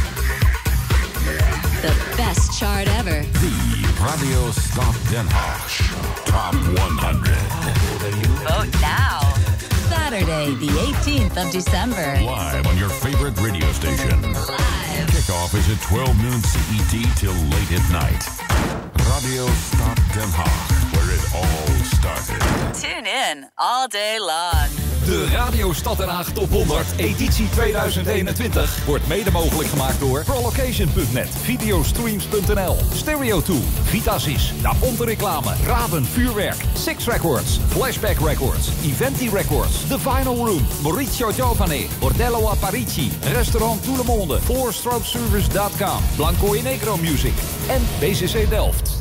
The best chart ever. The Radio Stad Den Haag Top 100. Vote now. Saturday, the 18th of December. Live on your favorite radio station. Live. Kickoff is at 12 noon CET till late at night. Radio Stad Den Haag, where it all started. Tune in all day long. De Radio Stad Den Haag Top 100 editie 2021 wordt mede mogelijk gemaakt door Prolocation.net, Videostreams.nl, Stereo2, Vitasys, Da Ponte Reclame, Raven Vuurwerk, Six Records, Flashback Records, Eventi Records, The Vinyl Room, Maurizio Giovane, Bordello Apparici, Restaurant Tout le Monde, FourStrokeService.com, Blanco e Negro Music en BCC Delft.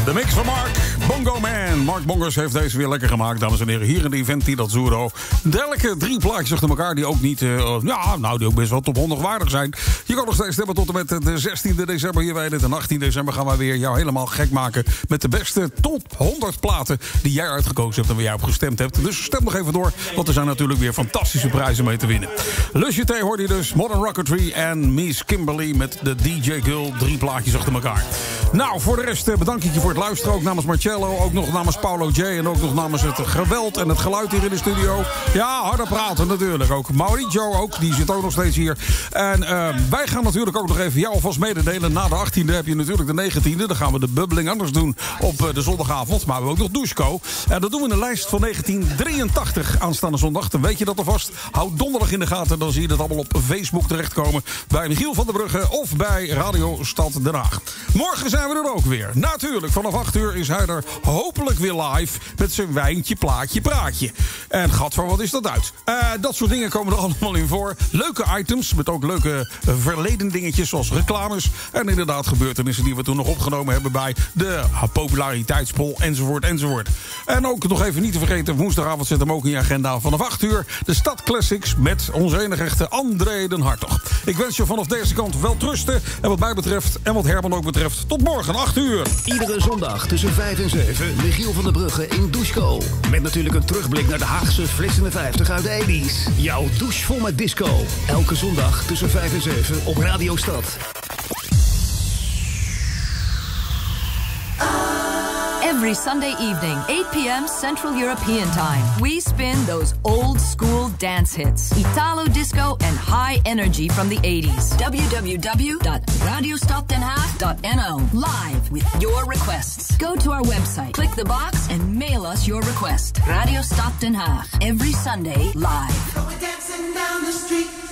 De mix van Mark Bongo Man. Mark Bongers heeft deze weer lekker gemaakt, dames en heren. Hier in de Eventi d'Azzurro. Elke 3 plaatjes achter elkaar die ook niet... die ook best wel top 100 waardig zijn. Je kan nog steeds stemmen tot en met de 16e december hier bij dit. En 18 december gaan wij weer jou helemaal gek maken... met de beste top 100 platen die jij uitgekozen hebt en waar jij op gestemd hebt. Dus stem nog even door, want er zijn natuurlijk weer fantastische prijzen mee te winnen. Lusje T hoorde je dus, Modern Rocketry en Miss Kimberly met de DJ Girl. 3 plaatjes achter elkaar. Nou, voor de rest bedank ik je voor het luisteren. Ook namens Marcello, ook nog namens Paulo J. En ook nog namens het geweld en het geluid hier in de studio. Ja, harder praten natuurlijk ook. Mauricio ook, die zit ook nog steeds hier. En wij gaan natuurlijk ook nog even jou alvast mededelen. Na de 18e heb je natuurlijk de 19e. Dan gaan we de bubbeling anders doen op de zondagavond. Maar we hebben ook nog Dusko. En dat doen we in de lijst van 1983 aanstaande zondag. Dan weet je dat alvast. Houd donderdag in de gaten. Dan zie je dat allemaal op Facebook terechtkomen. Bij Michiel van der Brugge of bij Radio Stad Den Haag. Morgen zijn we er ook weer. Natuurlijk, vanaf 8 uur is hij er hopelijk weer live met zijn wijntje, plaatje, praatje. En gadver, wat is dat uit? Dat soort dingen komen er allemaal in voor. Leuke items, met ook leuke verleden dingetjes zoals reclames. En inderdaad gebeurtenissen die we toen nog opgenomen hebben bij de populariteitspol enzovoort enzovoort. En ook nog even niet te vergeten, woensdagavond zet hem ook in je agenda vanaf 8 uur. De Stad Classics met onze enige echte André den Hartog. Ik wens je vanaf deze kant wel trusten. En wat mij betreft en wat Herman ook betreft, tot morgen 8 uur. Iedere zondag tussen 5 en 7 Michiel van der Brugge in Dusko. Met natuurlijk een terugblik naar de Haagse flitsende 50 uit de 80's. Jouw douche vol met disco. Elke zondag tussen 5 en 7 op Radio Stad. Every Sunday evening, 8 p.m. Central European Time, we spin those old school dance hits, Italo disco and high energy from the 80s. www.radiostaddenhaag.nl. Live with your requests. Go to our website, click the box and mail us your request. Radio Stad Den Haag, every Sunday live. Dancing down the street.